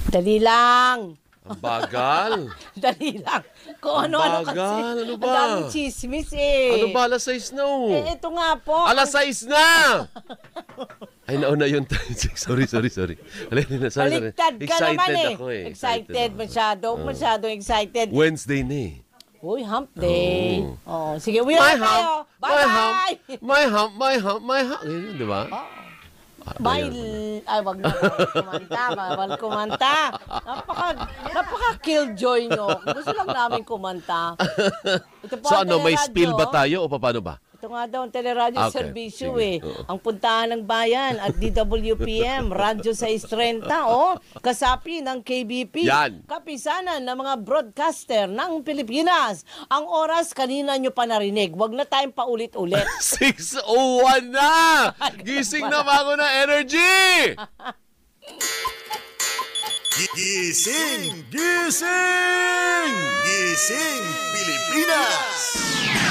Dali lang. Ang bagal. Dali lang. Kung ano-ano kasi. Ano ba? Ang daming chismis eh. Ano ba? Alas 6 na oh. Ito nga po. Alas 6 na! Ay, nauna yun. Sorry. Baliktad ka naman eh. Ako eh. Excited masyadong excited. Wednesday na eh. Uy, hump day. Oh, sige, uwi My na tayo. hump, Bye-bye! my hump. Ganyan, di ba? Bye. Ay, wag na. Bawal kumanta. Napaka-killjoy nyo. Gusto lang namin kumanta. Ito po So ang ano, may teleradyo. spill ba tayo o paano ba? Ito nga daw ang teleradyo Okay, serbisyo sige. eh. Ang puntahan ng bayan at DWPM, Radyo 630, kasapi ng KBP. Yan. Kapisanan ng mga broadcaster ng Pilipinas. Ang oras kanina nyo pa narinig. Wag na tayong paulit-ulit. 6:01 na! Gising na ba ako ng energy! Gising! Gising! Gising Pilipinas!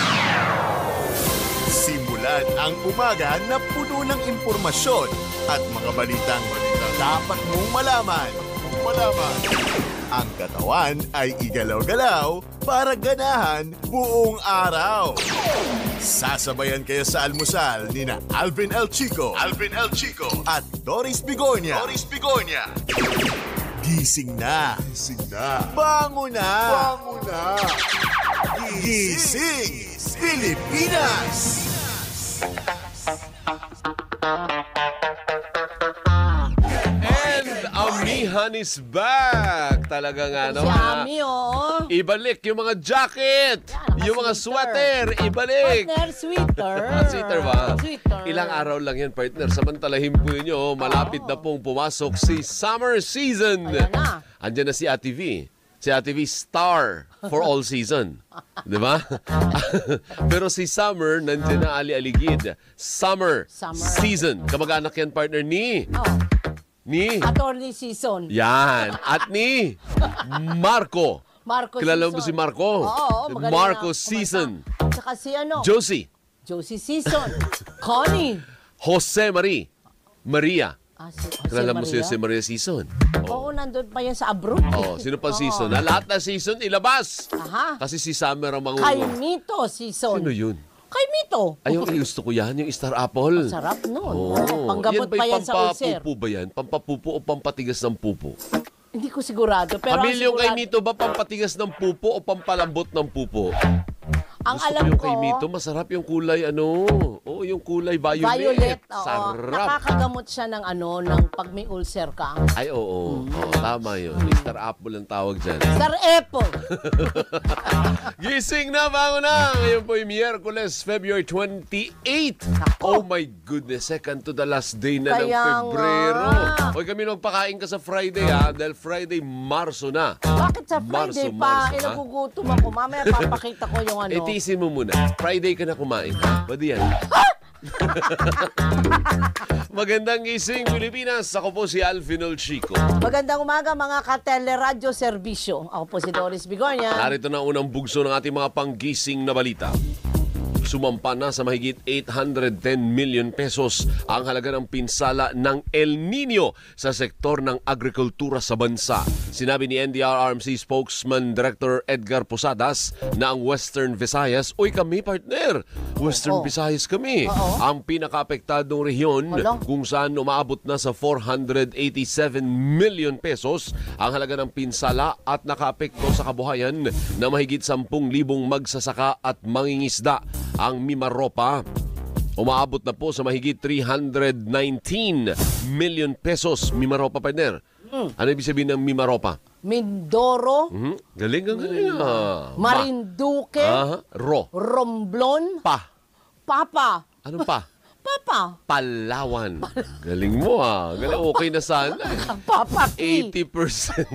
Simulan ang umaga na puno ng impormasyon at mga balitang dapat mong malaman. Ang katawan ay igalaw-galaw para ganahan buong araw. Sasabayan kayo sa almusal ni na Alvin El Chico at Doris Bigornia. Gising na. Bango na. Gising Pilipinas. And Amihan is back! Talagang ano, Si Ami, oo. ibalik yung mga jacket, Yan, yung mga sweater, ibalik. Partner, sweater. Sweater ba? Sweater. Ilang araw lang yan, partner. Samantalahin po nyo, malapit na pong pumasok si summer season. Ayan na. Andyan na si Ate V. Si Ate V, star for all season. Di ba? Pero si Summer, nandiyan na ali-aligid. Summer season. Kamag-anak yan, partner, ni Attorney season. yan. At ni Marco. Marco Kilala season. mo si Marco? Oo, magaling Marco na kumanta. season. Saka si ano? Josie. Josie season. Connie. Jose Maria. Si Kilala mo si Maria? Jose Maria season? Oo, nandun pa yan sa abroad. Oh, sino pa season? Na lahat na season ilabas. Aha. Kasi si Summer ang Kay mangungulo. Mito season. Sino yun? Kay Mito. Ay, yung gusto ko yan, yung Star Apple. Sarap nun. Oh, Panggamot pa yan sa ulcer. pampapupo ba yan? Pampapupo o pampatigas ng pupo? Hindi ko sigurado. Pero Pamilyong kay sigurado, Mito ba pampatigas ng pupo o pampalambot ng pupo? ang Gusto alam ko yung ko, kay Mito, masarap yung kulay Oo, yung kulay violet. oo. Sarap. Nakakagamot siya ng ng pag may ulcer ka. Ay, oo. Oo, tama yun. Star Apple ang tawag dyan. Sir Apple. Gising na, bango na! Ngayon po yung Miyerkules, February 28. Oh my goodness, second to the last day na ng Kaya Pebrero. nga. Hoy, kami magpakain ka sa Friday ha, dahil Friday, Marso na. Bakit sa Friday pa? Marso, ha? Nagugutom ako. Mamaya papakita ko yung Tiisin mo muna. Friday ka na kumain. Pwede yan. Magandang gising, Pilipinas. Ako po si Alvin El Chico. Magandang umaga mga ka-teleradyo serbisyo. Ako po si Doris Bigornia. Narito na unang bugso ng ating mga panggising na balita. Sumampa na sa mahigit 810 million pesos ang halaga ng pinsala ng El Nino sa sektor ng agrikultura sa bansa. Sinabi ni NDRRMC spokesman Director Edgar Posadas na ang Western Visayas, kami partner, Western Visayas kami, ang pinakaapektadong rehiyon kung saan umaabot na sa 487 million pesos ang halaga ng pinsala at nakaapekto sa kabuhayan na mahigit 10,000 magsasaka at mangingisda. Ang Mimaropa, umaabot na po sa mahigit 319 million pesos. Mimaropa, partner. Ano ibig sabihin ng Mimaropa? Mindoro, Galing. Marinduque, Romblon. Romblon, Papa. Anong pa? Papa. Palawan. Galing mo Galing, okay na sana. Papa P. 80%.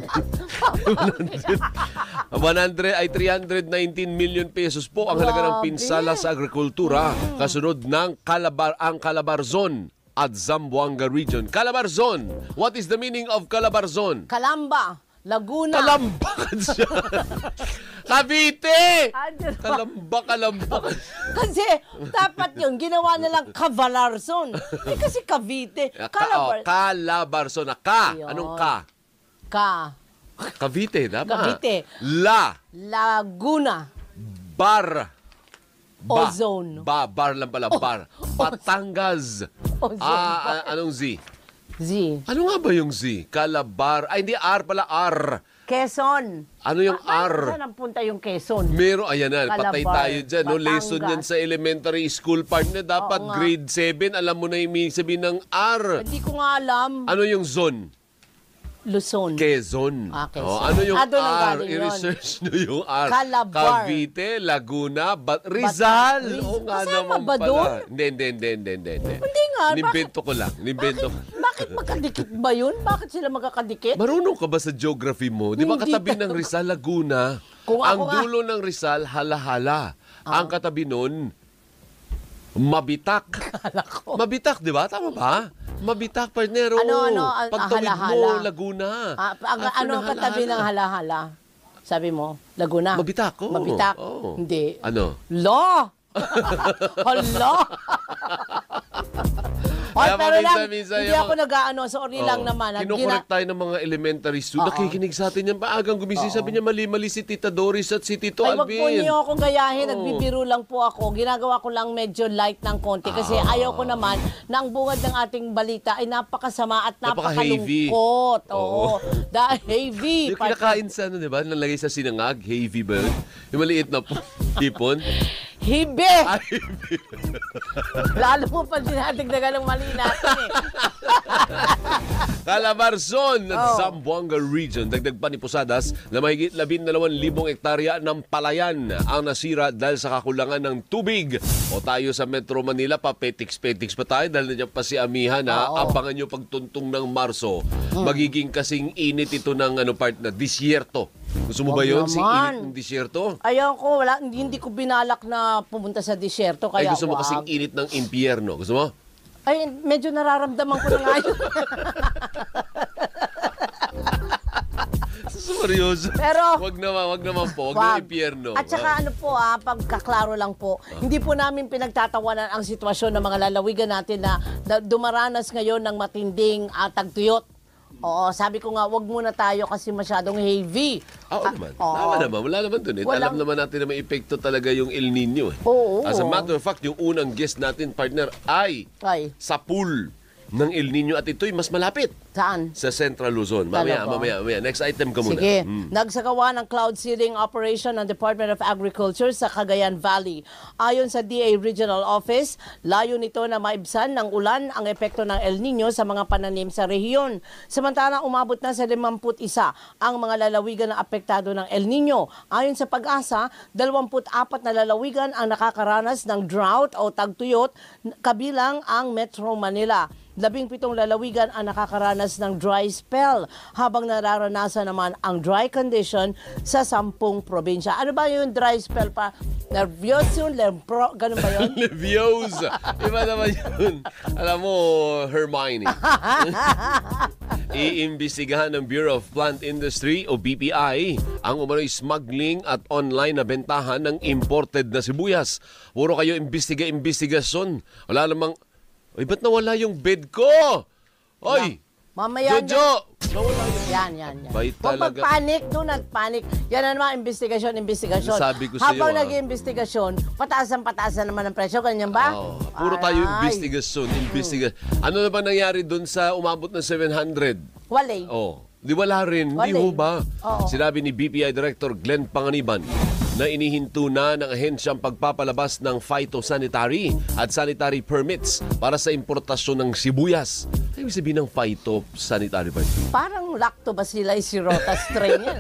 100 ay 319 million pesos po ang halaga ng pinsala sa agrikultura. Kasunod ng ang Calabarzon at Zamboanga region. Calabarzon. What is the meaning of Calabarzon? Calamba, Laguna. Kalambakan siya. Cavite! Ano? Kalamba. Kasi dapat yun, ginawa nilang Cavalarson. Kasi Cavite. Calabarzon. Ka. Ayun. Anong ka? Cavite, tama. Cavite. Laguna. Bar. Ozone. Bar lang pala, bar. Batangas. Ozone. Anong Z? Z. Ano nga ba yung Z? Calabar. Ay, hindi, R pala, R. Quezon. Ano yung R? Saan ang punta yung Quezon? Meron, ayan na, patay Calabar, tayo dyan. No? Lesson Batangas. yan sa elementary school part na dapat Oo nga. grade 7. Alam mo na yung ibig sabihin ng R. Hindi ko nga alam. Ano yung zone? Luzon. Quezon. Quezon. Ano yung doon ang R? galing yun. I-research nyo yung R. Calabar. Cavite, Laguna, Rizal. Oo nga Kasama naman ba pala. doon? Hindi. Hindi nga. Nimbento ko lang. Bakit magkadikit ba yun? Bakit sila magkakadikit? Marunong ka ba sa geography mo? Di ba Hindi katabi ng talaga. Rizal, Laguna? Kung ako Ang nga- dulo ng Rizal, Hala-hala. Ang katabi nun, Mabitak. Mabitak, di ba? Tama ba? Mabitak, partnero. Pagtawid Hala-hala. mo, Laguna. Ano ang katabi ng hala-hala? Sabi mo, Laguna. Mabitak, oo. Mabitak. Oo. Hindi. Ano? Law! Hala! Kaya pero lang, paminsan-minsan hindi yung ako nag-ano, sorry lang naman. Kinukorek tayo ng mga elementary student. Nakikinig sa atin yan. Paagang gumising. Sabi niya, mali-mali si Tita Doris at si Tito Ay, wag Alvin. po niyo akong gayahin. Oo. Nagbibiro lang po ako. Ginagawa ko lang medyo light ng konti. Kasi ayaw ko naman na ang bungad ng ating balita ay napakasama at Napaka-heavy. napakalungkot. Oo. Dahil heavy. Yung kinakain sa ano, di ba? Nalagay sa sinangag, heavy ba yun? Yung maliit na hipon. Hibe! Lalo mo pa dinadagdagan ng mali natin eh. Calabarzon at Oh. Zamboanga Region. Dagdag pa ni Posadas na mahigit 12,000 hektarya ng palayan ang nasira dahil sa kakulangan ng tubig. O tayo sa Metro Manila, papetiks-petiks pa tayo dahil nandiyan pa si Amihan na abangan nyo pagtuntong ng Marso. Magiging kasing init ito ng part na disyerto. Gusto mo ba Wag yun? naman. Si init ng disyerto? Ayaw ko, hindi ko binalak na pumunta sa disyerto. Ay, Kaya gusto mo wag. kasing init ng impyerno. Gusto mo? Ay, medyo nararamdaman ko na nga yun. Seryoso. Pero- wag naman po. Wag Wag. ng impyerno. At saka ano po pagkaklaro lang po, hindi po namin pinagtatawanan ang sitwasyon ng mga lalawigan natin na dumaranas ngayon ng matinding tagtuyot. Oo, sabi ko nga, wag muna tayo kasi masyadong heavy. Oo naman. oo. Tama naman. Wala naman dun eh. Walang- Alam naman natin na may epekto talaga yung El Nino eh. Oo. As a matter of fact, yung unang guest natin, partner, ay Ay, sa pool ng El Nino at ito'y mas malapit saan? sa Central Luzon. Mamaya. Next item ka muna. Sige. Nagsagawa ng cloud seeding operation ng Department of Agriculture sa Cagayan Valley. Ayon sa DA Regional Office, layo nito na maibsan ng ulan ang epekto ng El Nino sa mga pananim sa rehiyon. Samantalang umabot na sa 51 ang mga lalawigan na apektado ng El Nino. Ayon sa Pag-asa, 24 na lalawigan ang nakakaranas ng drought o tagtuyot, kabilang ang Metro Manila. 17 lalawigan ang nakakaranas ng dry spell, habang nararanasan naman ang dry condition sa 10 probinsya. Ano ba yung dry spell pa? Nervyoso, ganun ba yun? Leviosa. Iba naman yun. Alam mo, Hermione. Iimbestigahan ng Bureau of Plant Industry o BPI ang umano'y smuggling at online na bentahan ng imported na sibuyas. Puro kayo investigasyon. Wala namang, ay, ba't nawala yung bed ko? Oy! Mamaya Jojo! Yan. Bait Huwag talaga. magpanik, do not panic. Yan na naman, investigasyon. Sabi ko sa'yo, Habang nag-iimbestigasyon, pataasan naman ang presyo. Ganyan ba? Oh, puro tayo investigasyon. Ano na ba nangyari dun sa umabot ng 700? Walay. Oh, di wala rin. Hindi Wala ho eh. ba? Oo. Sinabi ni BPI Director Glenn Panganiban na inihinto na ng ahensyang pagpapalabas ng phytosanitary at sanitary permits para sa importasyon ng sibuyas. Ano ibig sabihin ng phytosanitary permits? Parang lactobacillus strain yan.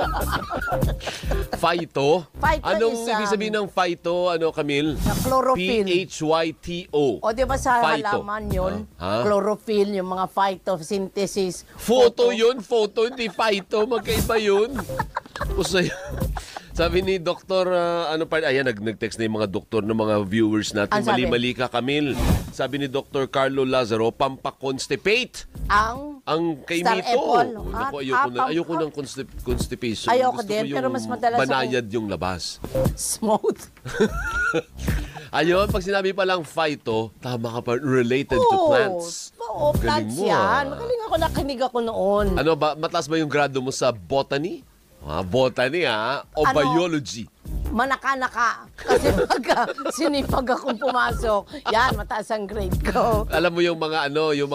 Phyto? Phyto Anong is, ibig sabihin ng phyto, Camille? Na chlorophyll. P-H-Y-T-O. O di ba sa Phyto. halaman yun, Ha? chlorophyll, yung mga phytosynthesis. Photo yun, photo, hindi phyto. Magkaiba yun. Usay. Sabi ni Dr. Ayan, nag-text na yung mga doktor ng mga viewers natin. Ano sabi? Mali-mali ka, Camille. Sabi ni Dr. Carlo Lazaro, pampakonstipate. Ang kay Star Mito. apple. Naku, ayoko ng constipation. Ayoko Gusto din, ko pero yung mas madalas banayad yung labas. Smooth. Ayun, pag sinabi pa lang phyto, tama ka pa, related to plants. Oo, Galing plants mo, yan. ah. Magaling ako, nakinig ako noon. Ano ba, mataas ba yung grado mo sa botany? Botany o Ano? biology? Manaka-naka. Kasi pagka sinipag akong pumasok, yan, mataas ang grade ko. Alam mo yung mga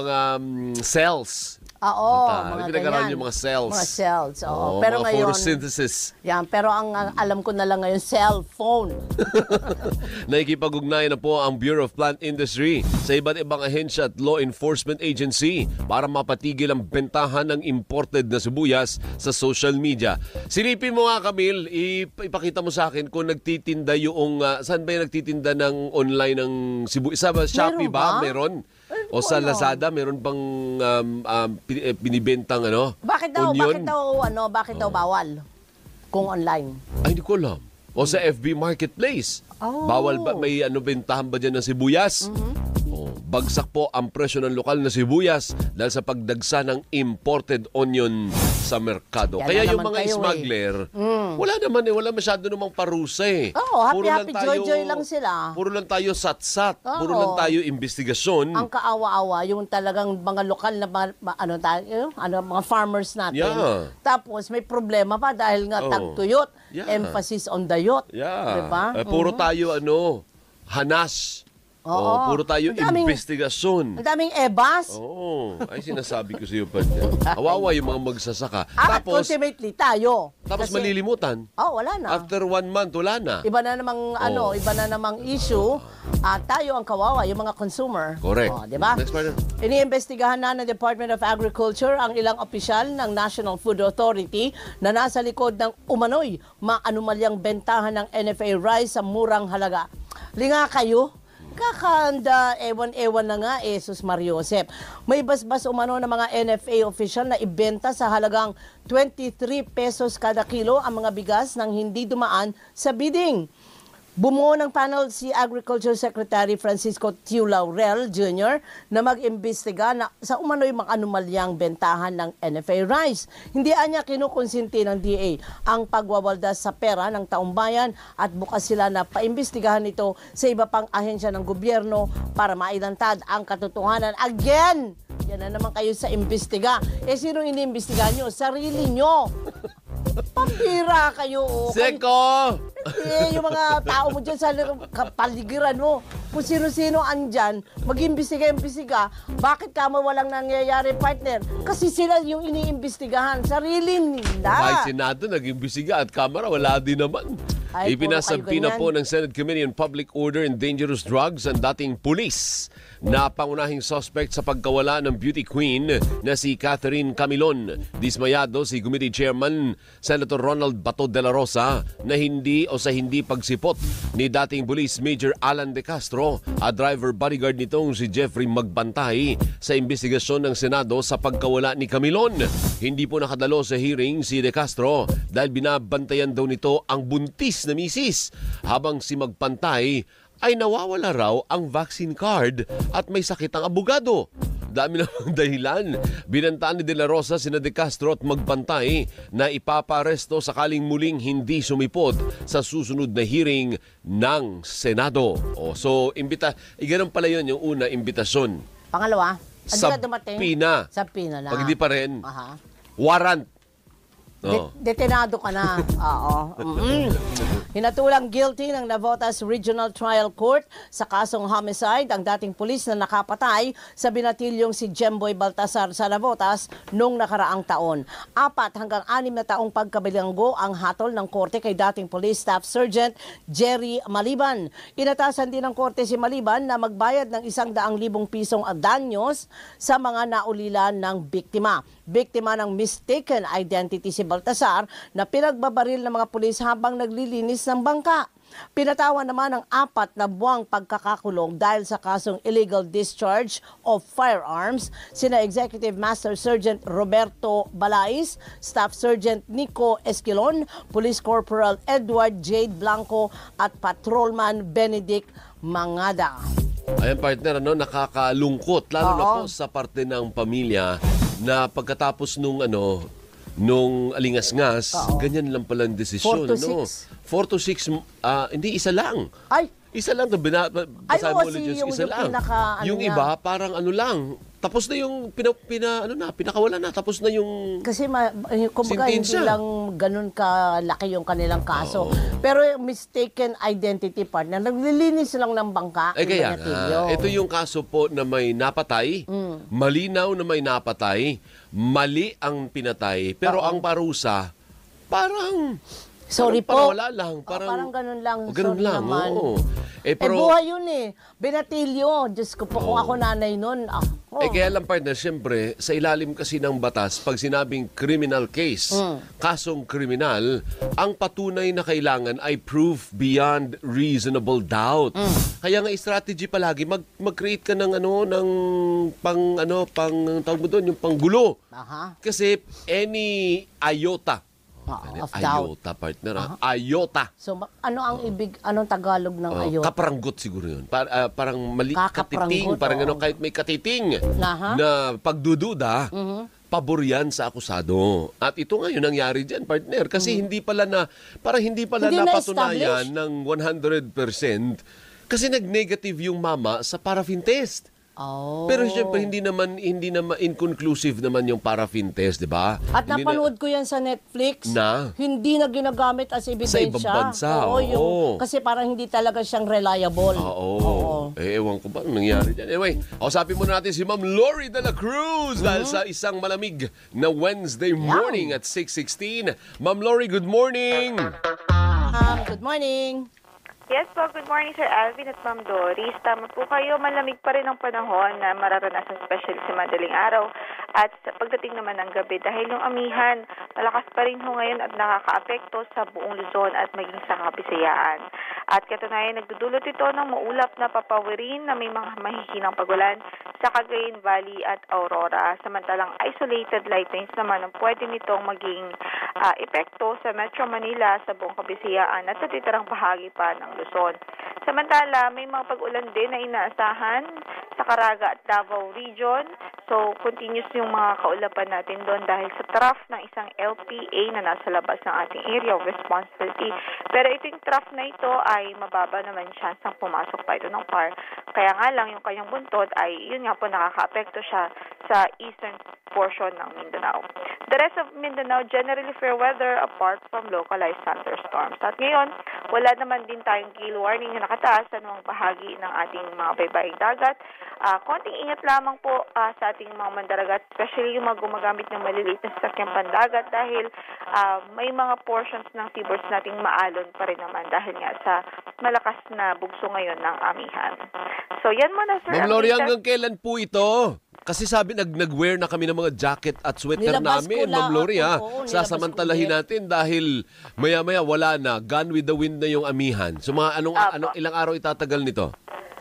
cells. Oo, Mga pinag-aralan ganyan. yung mga cells. Mga cells, oo. Oo, Pero mga ngayon, photosynthesis. yan, pero ang alam ko na lang ngayon, cellphone. Nakikipag-ugnayan na po ang Bureau of Plant Industry sa iba't ibang ahensya at law enforcement agency para mapatigil ang bentahan ng imported na sibuyas sa social media. Silipin mo nga, Camille, ipakita mo sa akin kung nagtitinda yung, saan ba yung nagtitinda ng online ng sibuyas? Sa Shopee ba? ba? Meron? O sa Lazada, meron bang binibentang Bakit onion? bakit daw bawal kung online? Ay, hindi ko alam. O sa FB Marketplace. Oh. Bawal ba? May bentahan ba dyan ng sibuyas? Bagsak po ang presyo ng lokal na sibuyas dahil sa pagdagsa ng imported onion sa merkado. Yan Kaya na yung naman mga kayo, smuggler, wala masyado namang parusa eh. Oo, Puro lang happy, joy lang sila. Puro lang tayo satsat. Oo. Puro lang tayo investigasyon. Ang kaawa-awa, yung talagang mga lokal na mga farmers natin. Yeah. Tapos may problema pa dahil nga Oo. tagtuyot, Yeah. emphasis on the yacht. Yeah. Diba? Puro tayo hanas. Oo. Puro tayo Ang daming- investigasyon. Ang daming ebas. Ay sinasabi ko sa iyo pa dyan. Hawawa yung mga magsasaka. At ultimately tayo. Tapos Kasi- malilimutan. wala na. After 1 month, wala na. Iba na namang issue. Tayo ang kawawa, yung mga consumer. Correct. Di ba? Next partner. Iniimbestigahan na ng Department of Agriculture ang ilang opisyal ng National Food Authority na nasa likod ng umano'y maanumalyang bentahan ng NFA rice sa murang halaga. Linga kayo. Kakanda, ewan na nga, Jesus Mariosep. May basbas umano ng mga NFA official na ibenta sa halagang 23 pesos kada kilo ang mga bigas nang hindi dumaan sa bidding. Bumuo ng panel si Agriculture Secretary Francisco Tiu Laurel Jr. na mag-imbestiga na sa umano'y mga anomalyang bentahan ng NFA rice. Hindi anya kinukonsinti ng DA ang pagwawaldas sa pera ng taumbayan at bukas sila na paimbestigahan ito sa iba pang ahensya ng gobyerno para mailantad ang katotohanan. Again, yan na naman kayo sa imbestiga. Sino iniimbestigahan nyo? Sarili nyo. Pambira kayo. Seko! Yung mga tao mo dyan sa paligiran mo, kung sino-sino andyan, mag-imbestiga, bakit ka walang nangyayari, partner? Kasi sila yung iniimbestigahan, sarili nila. Kahit Senado, nag-imbestiga at Kamara, wala din naman. Ay, Ipinasabi na po ng Senate Committee on Public Order and Dangerous Drugs ang dating pulis na pangunahing suspect sa pagkawala ng beauty queen na si Catherine Camilon. Dismayado si Committee Chairman Senator Ronald Bato de la Rosa na hindi pagsipot ni dating Police Major Alan De Castro at driver bodyguard nitong si Jeffrey Magbantay sa investigasyon ng Senado sa pagkawala ni Camilon. Hindi po nakadalo sa hearing si De Castro dahil binabantayan daw nito ang buntis na misis habang si Magbantay ay nawawala raw ang vaccine card at may sakit ang abogado. Dami namang dahilan. Binantaan ni De La Rosa sina De Castro at Magbantay na ipaparesto sakaling muling hindi sumipot sa susunod na hearing ng Senado. So, ganun pala yun yung una, imbitasyon. Pangalawa, hindi ka dumating? Sabpina na. Pag hindi pa rin, Aha. warrant. Detenado ka na. Oo. Hinatulang guilty ng Navotas Regional Trial Court sa kasong homicide ang dating pulis na nakapatay sa binatilyong si Jemboy Baltasar sa Navotas noong nakaraang taon. 4 hanggang 6 na taong pagkabilanggo ang hatol ng korte kay dating Police Staff Sergeant Jerry Maliban. Inatasan din ng korte si Maliban na magbayad ng 100,000 pisong danyos sa mga naulila ng biktima. Biktima ng mistaken identity si Baltasar na pinagbabaril ng mga pulis habang naglilinis ng bangka. Pinatawan naman ng 4 na buwang pagkakakulong dahil sa kasong illegal discharge of firearms sina Executive Master Sergeant Roberto Balais, Staff Sergeant Nico Esquilon, Police Corporal Edward Jade Blanco at Patrolman Benedict Mangada. Ayan partner, nakakalungkot lalo na po sa parte ng pamilya na pagkatapos nung alingas-ngas, ganyan lang pala ang desisyon. 4 to 6. 4 to 6, hindi isa lang. Ay, Isa lang to, basahin mo ulit yung isa lang. Yung iba, parang ano lang, tapos na yung pinakawala na, tapos na yung kasi kumbaga hindi sentensya. lang ganun kalaki yung kanilang kaso. Pero yung mistaken identity partner, naglilinis lang ng bangka. Kaya nga, ito yung kaso po na may napatay, malinaw na may napatay, mali ang pinatay, pero ang parusa, parang sorry parang po. wala lang. Parang ganun lang. Ganun sorry lang, naman. oo. Pero, buhay yun eh. Binatilyo. Diyos ko po, kung ako nanay nun. Kaya lang partner, siyempre, sa ilalim kasi ng batas, pag sinabing criminal case, kasong kriminal, ang patunay na kailangan ay proof beyond reasonable doubt. Kaya nga strategy palagi, mag-create ka ng tawag mo doon, yung panggulo. Kasi any iota of ayota, partner. Ayota. So, anong Tagalog ng ayota? Kapranggot siguro yun. Parang mali, Kakapranggot, katiting. Parang kahit may katiting Aha. na pagdududa, pabor yan sa akusado. At ito nga yung nangyari dyan, partner. Kasi hindi pala napatunayan ng 100% kasi nag-negative yung mama sa paraffin test. Pero syempre hindi naman inconclusive naman yung paraffin test, 'di ba? At napanood ko 'yan sa Netflix. Hindi na ginagamit as ebidensya. Sa ibang bansa. Kasi parang hindi talaga siyang reliable. Ewan ko ba anong nangyari diyan. Anyway, kausapin muna natin si Ma'am Lori de la Cruz dahil sa isang malamig na Wednesday morning at 6:16. Ma'am Lori, good morning. Good morning. Yes po, good morning Sir Alvin at Ma'am Doris. Tama po kayo, malamig pa rin ang panahon na mararanasan especially sa madaling araw at pagdating naman ng gabi dahil yung amihan malakas pa rin ho ngayon at nakakaapekto sa buong Luzon at maging sa Kabisayaan. At katunayan, nagdudulot ito ng maulap na papawirin na may mga mahihinang pagulan sa Cagayan Valley at Aurora. Samantalang isolated light rains naman ang pwede nitong maging epekto sa Metro Manila, sa buong Kabisayaan at sa titirang bahagi pa ng Luzon. Samantala, may mga pag-ulan din na inaasahan sa Caraga at Davao Region. So, continuous yung mga kaulapan natin doon dahil sa trough ng isang LPA na nasa labas ng ating area of responsibility. Pero itong trough na ito ay mababa naman chance ng pumasok pa ito ng PAR. Kaya nga lang yung kanyang buntod ay yun nga po nakaka-apekto siya sa eastern portion ng Mindanao. The rest of Mindanao, generally fair weather apart from localized thunderstorms. At ngayon, wala naman din tayong gale warning na nakataas sa anumang bahagi ng ating mga baybaying dagat. Konting ingat lamang po sa ating mga mandaragat, especially yung mga gumagamit ng maliliit na sasakyang pandagat dahil may mga portions ng seaboards nating maalon pa rin naman dahil nga sa malakas na bugso ngayon ng amihan. So yan muna, Sir. Ma'am Lori, hanggang kailan po ito? Kasi sabi, nag-wear na kami ng mga jacket at sweater Nilabas namin, ko Ma'am Lori, ha? oo, nilabas Sasamantalahin ko natin dahil maya-maya wala na. Gone with the wind na yung amihan. So mga ilang araw itatagal nito?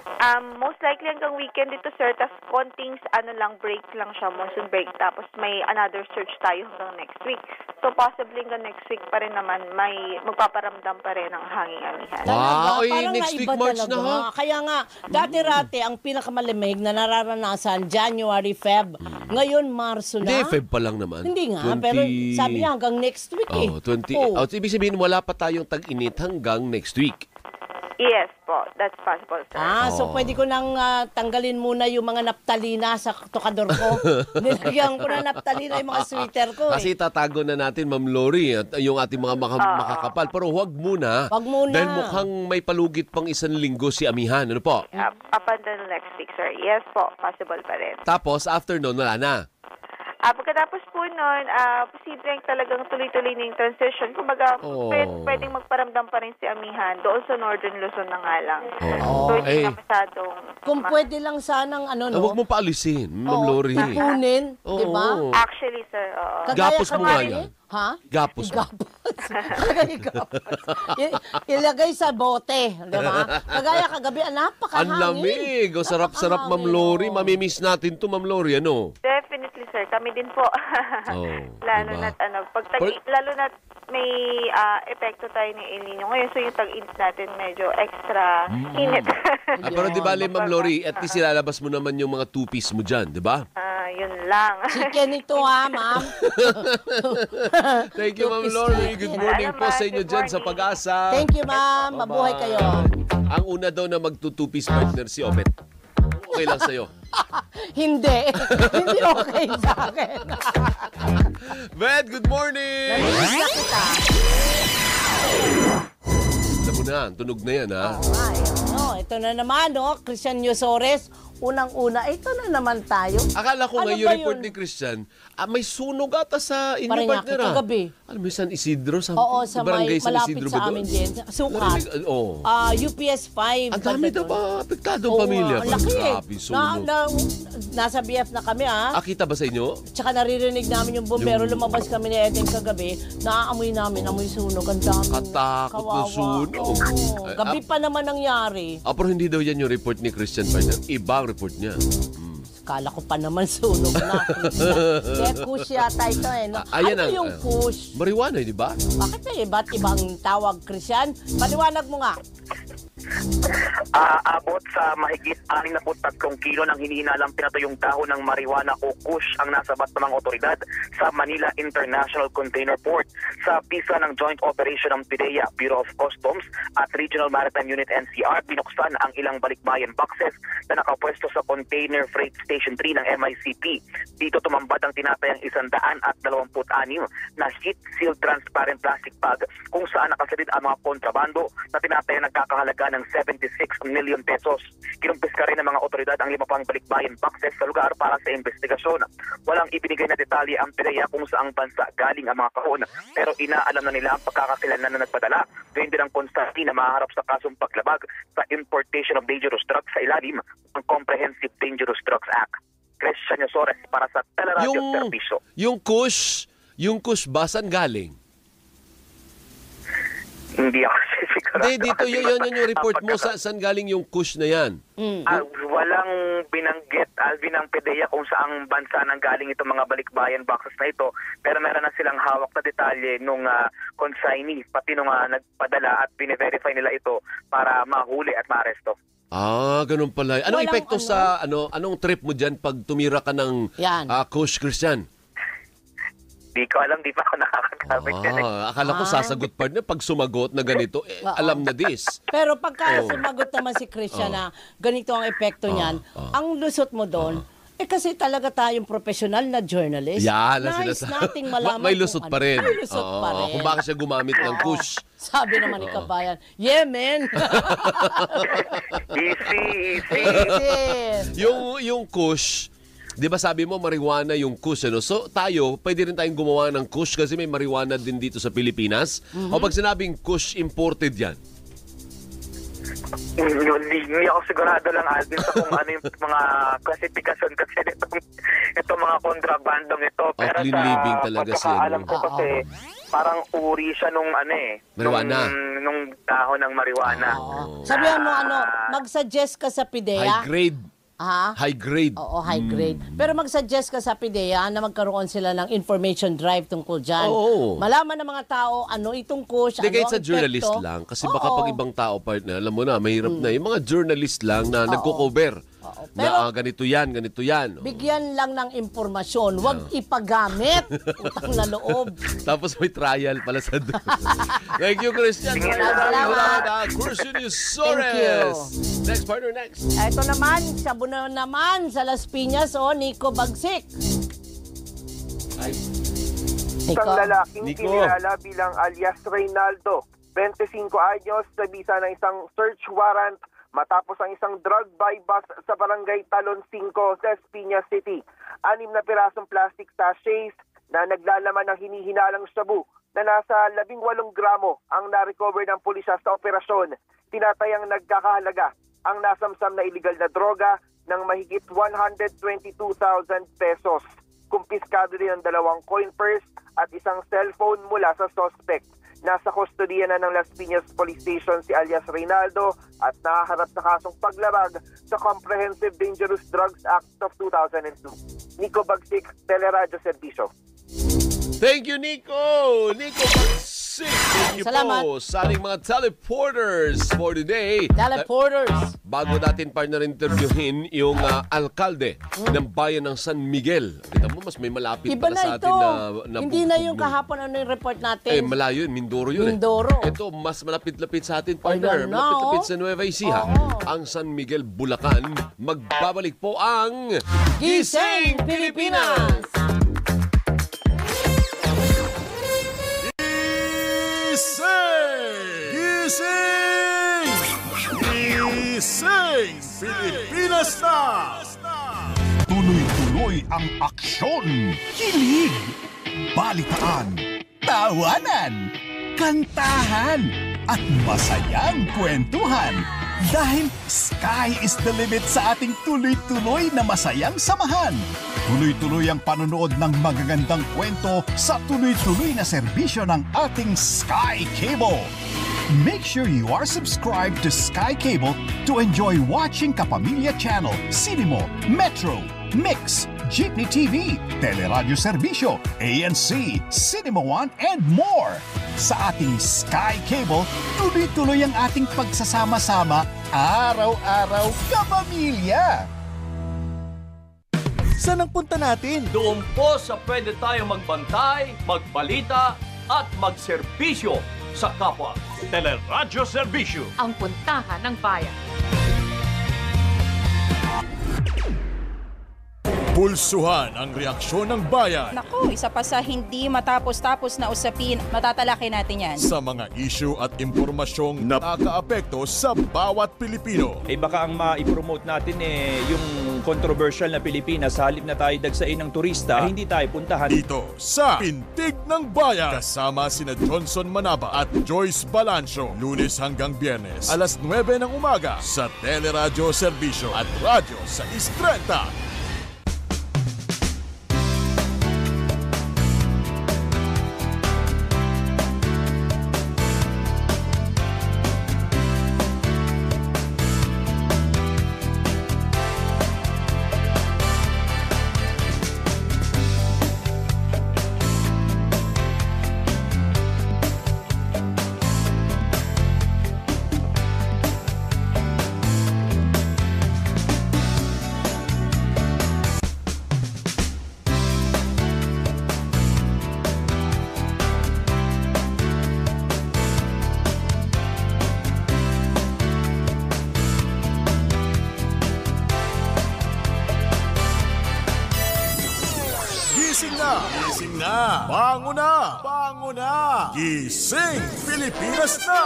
Most likely hanggang weekend ito, sir. Tapos konting break lang siya, monsoon break. Tapos may another surge tayo hanggang next week. So possibly hanggang next week pa rin naman may magpaparamdam pa rin ang hanging amihan. Wow, Parang next week naiba March talaga. na, ha? Kaya nga, dati-rati ang pinakamalamig na nararanasan, January, Feb. Ngayon, Marso na. Hindi, Feb pa lang naman. Hindi nga, pero sabi niya hanggang next week eh. 20. Ibig sabihin, wala pa tayong tag-init hanggang next week. Yes po, that's possible, sir. So pwede ko nang tanggalin muna yung mga naptalina sa tokador ko. Nilagyan ko na naptalina yung mga sweater ko. Kasi tatago na natin, Ma'am Lori, at yung ating mga makakapal. Pero huwag muna. Wag muna. Dahil mukhang may palugit pang 1 linggo si amihan. Ano po? Up until next week, sir. Yes po, possible pa rin. Tapos, after nun, wala na. Pagkatapos po nun, posibleng talagang tuloy-tuloy na yung transition. Kumbaga, pwedeng magparamdam pa rin si amihan doon sa Northern Luzon na nga lang. So, hindi na masyadong... Kung pwede lang sanang Huwag mo paalisin, Ma'am Lori. Ipunin, di ba? Actually, sir, Gapos mo nga yan. Ha? Gapos. Ilagay sa bote, di ba? Kagaya kagabi, napakahangin. Ang lamig. O sarap-sarap, Ma'am Lori. Mamimiss natin to, Ma'am Lori. Ano? Definitely, sir. Kami din po. Lalo diba? lalo na may epekto tayo ni El Nino ngayon. So, yung tag-init natin medyo extra init. Pero di ba, Ma'am Lori, at least ilalabas mo naman yung mga two-piece mo dyan, di ba? Yun lang. Chicken ito ha, ma'am. Thank you, Ma'am Two-piece Lori. chicken. Good morning po sa inyo Good dyan sa morning. Pag-asa. Thank you, ma'am. Mabuhay kayo. Ang una daw na magtutupis partner si Obet. Okay lang sa'yo. Hindi. Hindi okay sa akin. Bet, good morning! Namiss na kita. Alam mo na, tunog na yan, ha? Ay, ito na naman, Christian Yosores. Unang-una, ito na naman tayo. Akala ko Ano ngayon ba report yun? ni Christian, may sunog ata sa inyo, Parañaque, partner, ha? kagabi. Alam mo, San Isidro? Something? Oo, sa Barangay may San malapit Isidro sa ba amin doon? din. Sukat. Narinig- Oo. UPS 5. Ang dami daw ba? Apektado ang pamilya. Ang laki. Grabe, sunog. Nasa BF na kami, Akita ba sa inyo? Tsaka naririnig namin yung bombero. Lumabas kami ni Edeng kagabi. Naaamoy namin, amoy sunog. Ang dami. Katakot na Kawawa. sunog. Oo. Ay, Gabi pa naman nangyari. Pero hindi daw yan yung report ni Christian partner. Ibang report niya. Kala ko pa naman sunog na. Kaya kush yata ito No? Ayan ano ang, yung kush? Marijuana, di ba? Bakit may iba't ibang tawag, Christian? Paliwanag mo nga. Abot sa mahigit 63 kilo ng hinihinalang pinatuyong dahon ng marijuana o kush ang nasabat ng mga otoridad sa Manila International Container Port. Sa pisa ng Joint Operation ng PIDEA, Bureau of Customs at Regional Maritime Unit NCR, binuksan ang ilang balikbayan boxes na nakapwesto sa Container Freight Station 3 ng MICP. Dito tumambad ang tinatayang 126 na sheet-sealed transparent plastic bag kung saan nakasalid ang mga kontrabando na tinatayang nagkakahalaga ng 76 million pesos. Kinumpis ka rin ng mga otoridad ang 5 pang balikbayan boxes sa lugar para sa investigasyon. Walang ibinigay na detalye ang PIDEA kung saang bansa galing ang mga kahon, pero inaalam na nila ang pagkakakilanlan na nagpadala. Gayun din ang konstante na maharap sa kasong paglabag sa importation of dangerous drugs sa ilalim ng Comprehensive Dangerous Drugs Act. Christian Yosores para sa Teleradio Servicio. Yung kush ba, saan galing? Hindi ako sigurado. Hindi, dito yun yung report mo. Saan galing yung kush na yan? Walang binanggit, Alvin, ng PIDEA kung saang bansa nang galing itong mga balikbayan boxes na ito. Pero meron na silang hawak na detalye nung consignee, pati nung nagpadala at bine-verify nila ito para mahuli at maaresto. Ganun pala. Anong Walang epekto sa, anong trip mo dyan pag tumira ka ng Yan. kush, Christian? Di ko alam, di pa ako nakakagamit yan. Akala ko sasagot partner pag sumagot na ganito, alam na this. Pero pagka sumagot naman si Christian na ganito ang epekto niyan, ang lusot mo doon, kasi talaga tayong professional na journalist. Yan, Nais nating malaman may lusot kung pa rin. May lusot pa rin. Kung bakit siya gumamit ng kush. Sabi naman ni Kabayan, yeah, man. Easy. Yung kush, di ba sabi mo marijuana yung kush, ano? So tayo, pwede rin tayong gumawa ng kush kasi may marijuana din dito sa Pilipinas. O pag sinabing kush, imported yan? Hindi ako sigurado lang, Alvin, sa kung ano yung mga klasifikasyon kasi itong mga kontrabandong ito. Pero clean living talaga siya. Alam ko kasi parang uri siya nung marijuana. Nung dahon ng marijuana. Sabihan mo mag-suggest ka sa PIDEA. High grade. High grade. Oo, high grade. Pero mag-suggest ka sa PIDEA na magkaroon sila ng information drive tungkol dyan. Oo. Malaman ng mga tao ano itong kush, Hindi, ano kahit ang sa journalist epekto. lang. Kasi baka pag ibang tao, partner, alam mo na, mahirap na. Yung mga journalist lang na nagko-cover. Pero- Na ganito yan. Bigyan lang ng impormasyon. Huwag ipagamit. Utang na loob. Tapos may trial pala sa doon. Thank you, Christian. Salamat. Christian Thank Sores. Next, partner, next. Ito naman, sabu na naman sa Las Piñas, Nico Bagsik. Isang lalaking Nico. kinilala bilang alias Reynaldo, 25 anyos, sa bisa ng isang search warrant matapos ang isang drug buy bust sa barangay Talon 5 sa Piñas City. 6 na pirasong plastic sachets na naglalaman ng hinihinalang shabu na nasa 18 gramo ang na-recover ng pulisya sa operasyon. Tinatayang nagkakahalaga ang nasamsam na illegal na droga ng mahigit 122,000 pesos. Kumpiskado din ang 2 coin purse at isang cellphone mula sa suspect. Nasa kustodiya na ng Las Piñas Police Station si alias Reynaldo at nakaharap sa kasong paglabag sa Comprehensive Dangerous Drugs Act of 2002. Nico Bagsik, Teleradio Servicio. Thank you, Nico. Nico Bagsik. Gising! Thank you Salamat. po sa ating mga teleporters for today. Teleporters. Bago natin partner interviewin yung alkalde ng bayan ng San Miguel. Kita mo, mas may malapit Iba pala na sa ito. atin na Hindi na yung bugtong. kahapon ano yung report natin. Malayo yun, Mindoro yun Mindoro. Ito, mas malapit-lapit sa atin, partner. Ayan na, Malapit-lapit oh. sa Nueva Ecija. Oo. Ang San Miguel, Bulacan. Magbabalik po ang Gising Pilipinas! Gising! Gising! Pilipinas na! Tuloy-tuloy ang aksyon, kilig, balitaan, tawanan, kantahan, at masayang kwentuhan. Dahil sky is the limit sa ating tuloy-tuloy na masayang samahan. Tuloy-tuloy ang panonood ng magagandang kwento sa tuloy-tuloy na serbisyo ng ating Sky Cable. Make sure you are subscribed to Sky Cable to enjoy watching Kapamilya Channel, Cinemo, Metro, Mix, Jeepney TV, Teleradyo Serbisyo, ANC, Cinema One, and more. Sa ating Sky Cable, tuloy-tuloy ang ating pagsasama-sama, araw-araw kapamilya. Saan ang punta natin? Doon po sa pwede tayong magbantay, magbalita, at magserbisyo sa kapwa. Teleradyo Serbisyo. Ang puntahan ng bayan. Pulsuhan ang reaksyon ng bayan Naku, isa pa sa hindi matapos-tapos na usapin, matatalakay natin yan. sa mga issue at impormasyong nakakaapekto sa bawat Pilipino. Baka ang ma-promote natin yung controversial na Pilipinas, halip na tayo dagsain ng turista, hindi tayo puntahan. Dito sa Pintig ng Bayan, kasama sina Johnson Manaba at Joyce Balancio, Lunes hanggang Biyernes, alas 9 ng umaga sa Teleradyo Serbisyo at Radyo sa Istrenta. Gising na! Gising na! Bango na! Bango na! Gising! Pilipinas na!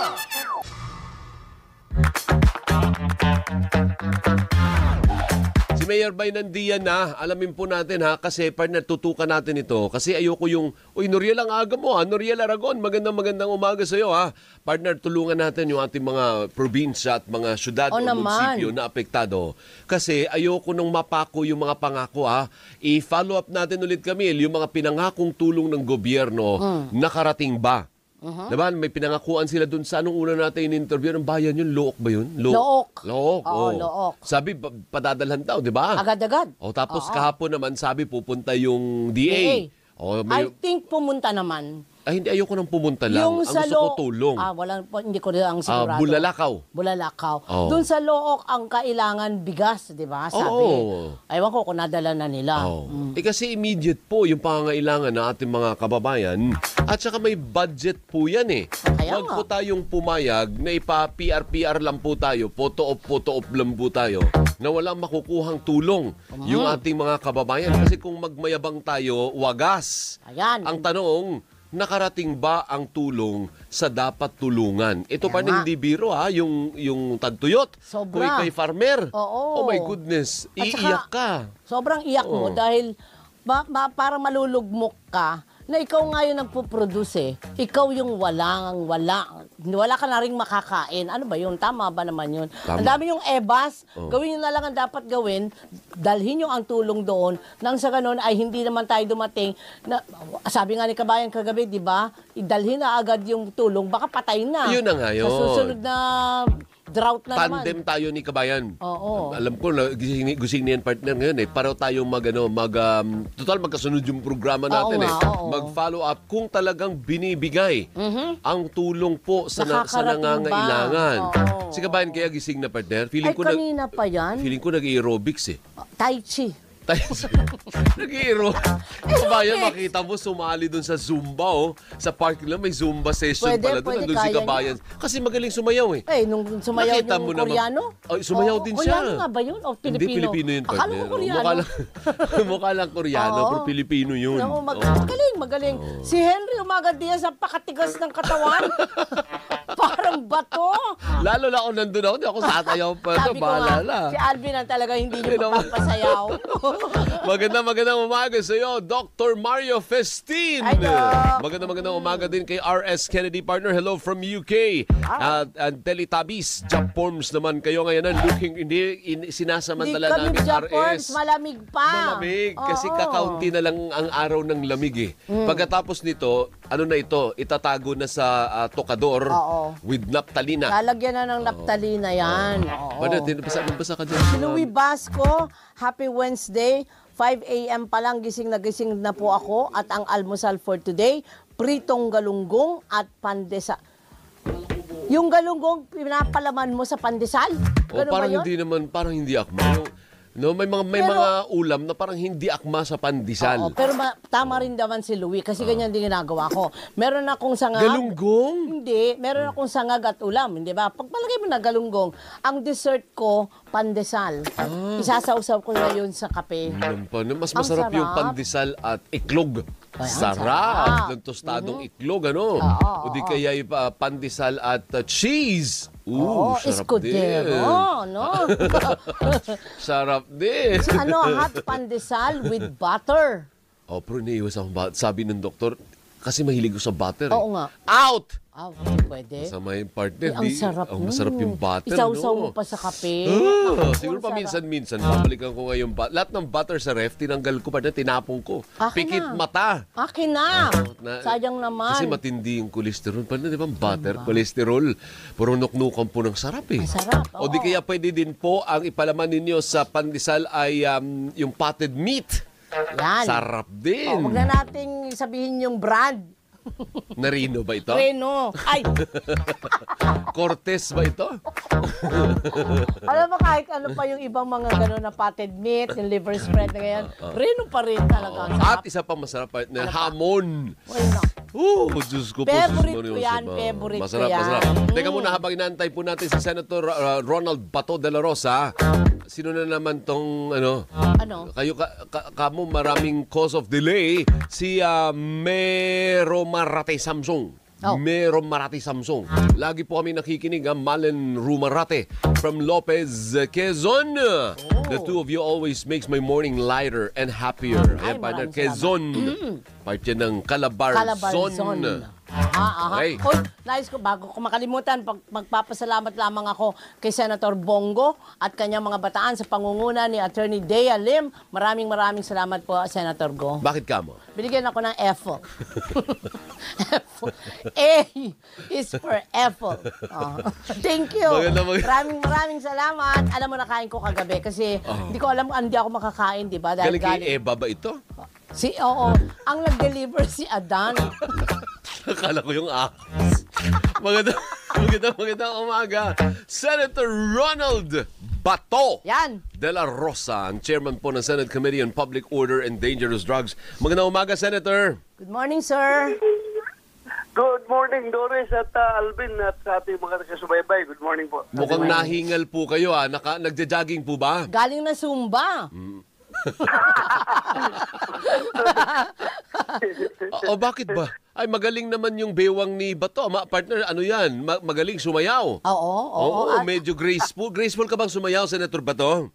Si Mayor Baynandian na, alamin po natin ha, kasi partner, tutukan natin ito. Kasi ayoko yung, uy, Noriel, ang aga mo ha, Noriel Aragon, magandang umaga sa iyo ha. Partner, tulungan natin yung ating mga probinsya at mga syudad o munisipyo na apektado. Kasi ayoko nung mapako yung mga pangako ha. I-follow up natin ulit kami, yung mga pinangakong tulong ng gobyerno, nakarating ba? Diba? May pinangakuan sila dun sa anong una natin in-interview ng bayan yun. Look ba yun? Look. Look. Oo, Look. Sabi, padadalhan daw, di ba? Agad-agad. O tapos kahapon naman sabi pupunta yung DA. O, I think pumunta naman. Ay, hindi, ayoko nang pumunta lang. Yung ang sa gusto ko tulong. Hindi ko rin ang sigurado. Bulalakaw. Oh. Doon sa Look ang kailangan bigas, di ba? Sabi. Aywan ko kung nadala na nila. Kasi immediate po yung pangangailangan ng ating mga kababayan. At saka may budget po yan eh. Kaya Huwag po tayong pumayag na ipa-PR lang po tayo, photo op lang po tayo, na walang makukuhang tulong yung ating mga kababayan. Kasi kung magmayabang tayo, wagas. Ayan. Ang tanong, nakarating ba ang tulong sa dapat tulungan? Ito pa Kaya hindi biro ha, yung tagtuyot. Sobra. Kung ikaw'y farmer. Oo. Oh my goodness, At iiyak ka. Sobrang iyak mo dahil para malulugmok ka na ikaw nga yung nagpo-produce eh. Ikaw yung wala ka na rin makakain. Ano ba yun? Tama ba naman yun? Tama. Ang dami yung EBAS, gawin nyo na lang ang dapat gawin, dalhin nyo ang tulong doon, nang sa ganun ay hindi naman tayo dumating, na, sabi nga ni Kabayan kagabi, di ba? Idalhin na agad yung tulong, baka patay na. Yun na nga yun. Sa susunod na Drought na tandem naman. tayo ni Kabayan. Oo. Alam ko, gusing niyan partner ngayon eh. Pareho tayong total magkasunod yung programa natin Oo eh. nga, oo. Mag-follow up kung talagang binibigay ang tulong po sa Nakakarating nangangailangan. ba? Oo. Si Kabayan kaya gising na partner. Ay, kanina pa yan. Feeling ko nag-aerobics eh. Tai Chi. Nag-iiro. Kabayan, makita mo, sumali dun sa Zumba, oh. Sa park lang, may Zumba session pala dun. Nandun si kaya Kabayan. Kasi magaling sumayaw eh. Nung sumayaw Nakita yung mo naman. Koreano? Ay, sumayaw din siya. Koreano nga ba yun? O Pilipino? Hindi, Pilipino yun, Akala partner. ko Koreano. Mukha lang Koreano, Oo. pero Pilipino yun. No, Oo. magaling. Si Henry Umaga Diaz, ang pakatigas ng katawan. Parang bato. Lalo na kung nandun ako, di ako satayaw pa. Sabi ko nga, Bahala. si Alvin ang talaga hindi niyo naman. mapapasayaw. Magandang umaga sa iyo, Dr. Mario Festin. Hi, Doc. Magandang umaga din kay R.S. Kennedy, partner. Hello from UK. At Teletubbies, Jump Forms naman kayo ngayon. Sinasamantala Hindi kami namin Japons, RS. malamig pa. Malamig. Kasi Oo. kakaunti na lang ang araw ng lamig eh. Pagkatapos nito, ano na ito? Itatago na sa tokador Oo. with naptalina. Lalagyan na ng naptalina yan. Oo. Nabasa ka dyan. Louis Basco, happy Wednesday. 5 a.m. pa lang gising na po ako at ang almusal for today, pritong galunggong at pandesal. Yung galunggong, pinapalaman mo sa pandesal? Ganun ba Parang yun? hindi naman, parang hindi akma. No, may mga ulam na parang hindi akma sa pandesal. Oo, pero tama rin naman si Louie kasi ganyan din ginagawa ko. Meron akong sangag. Galunggong? Hindi, meron akong sangag at ulam, hindi ba? Pagpalagay mo na galunggong, ang dessert ko, pandesal. Isasawsaw ko na yun sa kape. Mas Ang masarap yung sarap. pandesal at iklog. Ay, ang Sarap. sarap. Ng tostadong iklog, ano? Oo, O di kaya yung pandesal at cheese. Oo, sarap escudero, din. no? Sarap din. So, hot pandesal with butter. Pero iniiwas akong sabi ng doktor, kasi mahilig ko sa butter. Oo nga. Out! Pwede. Kasama yung partner. Ang sarap Ang masarap yung butter, Isawsaw no? mo pa sa kape. Siguro Ang pa sarap. minsan, babalikan ko ngayon. Lahat ng butter sa ref, tinanggal ko pa na, tinapong ko. Akin Pikit na. mata. Akin na. Sayang naman. Kasi matindi yung kolesterol. Paano, di ba? Butter, kolesterol. Puro nuknukan po ng sarap eh. Sarap, O di oo. kaya pwede din po ang ipalaman ninyo sa pandesal ay yung potted meat. Yan. Sarap din. Huwag na nating sabihin yung brand. Narino ba ito? Reno. Ay, Cortez ba ito? alam mo kahit ano pa yung ibang mga gano'n na potted meat, yung liver spread na ganyan, Reno pa rin talaga. Ang sarap. At isa pa masarap na hamon. Well, no. Diyos ko po. Favorite Sus, ko Mario, yan, Saba. favorite ko Masarap, yan. masarap. Teka muna, habang inaantay po natin si Senator Ronald Bato de la Rosa, sino na naman tong, Ano? kayo, kamo maraming cause of delay, si Mero Marate Samsung. Oh. Mero Marate Samsung. Lagi po kami nakikinig, Malen Rumarate from Lopez, Quezon. The two of you always makes my morning lighter and happier. Ay, Ayan, partner, maraming Quezon. Part yan ng Calabarzon. Calabarzon. Okay. Hoy, nais ko, bago ko makalimutan, magpapasalamat lamang ako kay Senator Bongo at kanyang mga bataan sa pangunguna ni Attorney Dea Lim. Maraming salamat po, Senator Go. Bakit ka mo? Binigyan ako ng F. A is for Apple. Thank you. Maraming salamat. Alam mo, nakain ko kagabi kasi hindi ko alam, hindi ako makakain, di ba? Dahil Galing kay Eva ba ito? Oo. Ang nag-deliver si Adan. Akala ko yung ahas. Magandang umaga. Senator Ronald Bato Yan. de la Rosa, ang chairman po ng Senate Committee on Public Order and Dangerous Drugs. Magandang umaga, Senator. Good morning, sir. Good morning, Doris at Alvin at sa ating mga nakasubaybay. Good morning po. Mukhang nahingal po kayo. Nagja-jogging po ba? Galing na Zumba. Bakit ba? Ay, magaling naman yung bewang ni Bato. Partner, ano yan? Magaling sumayaw. Oo. Medyo graceful. Graceful ka bang sumayaw, Senator Bato?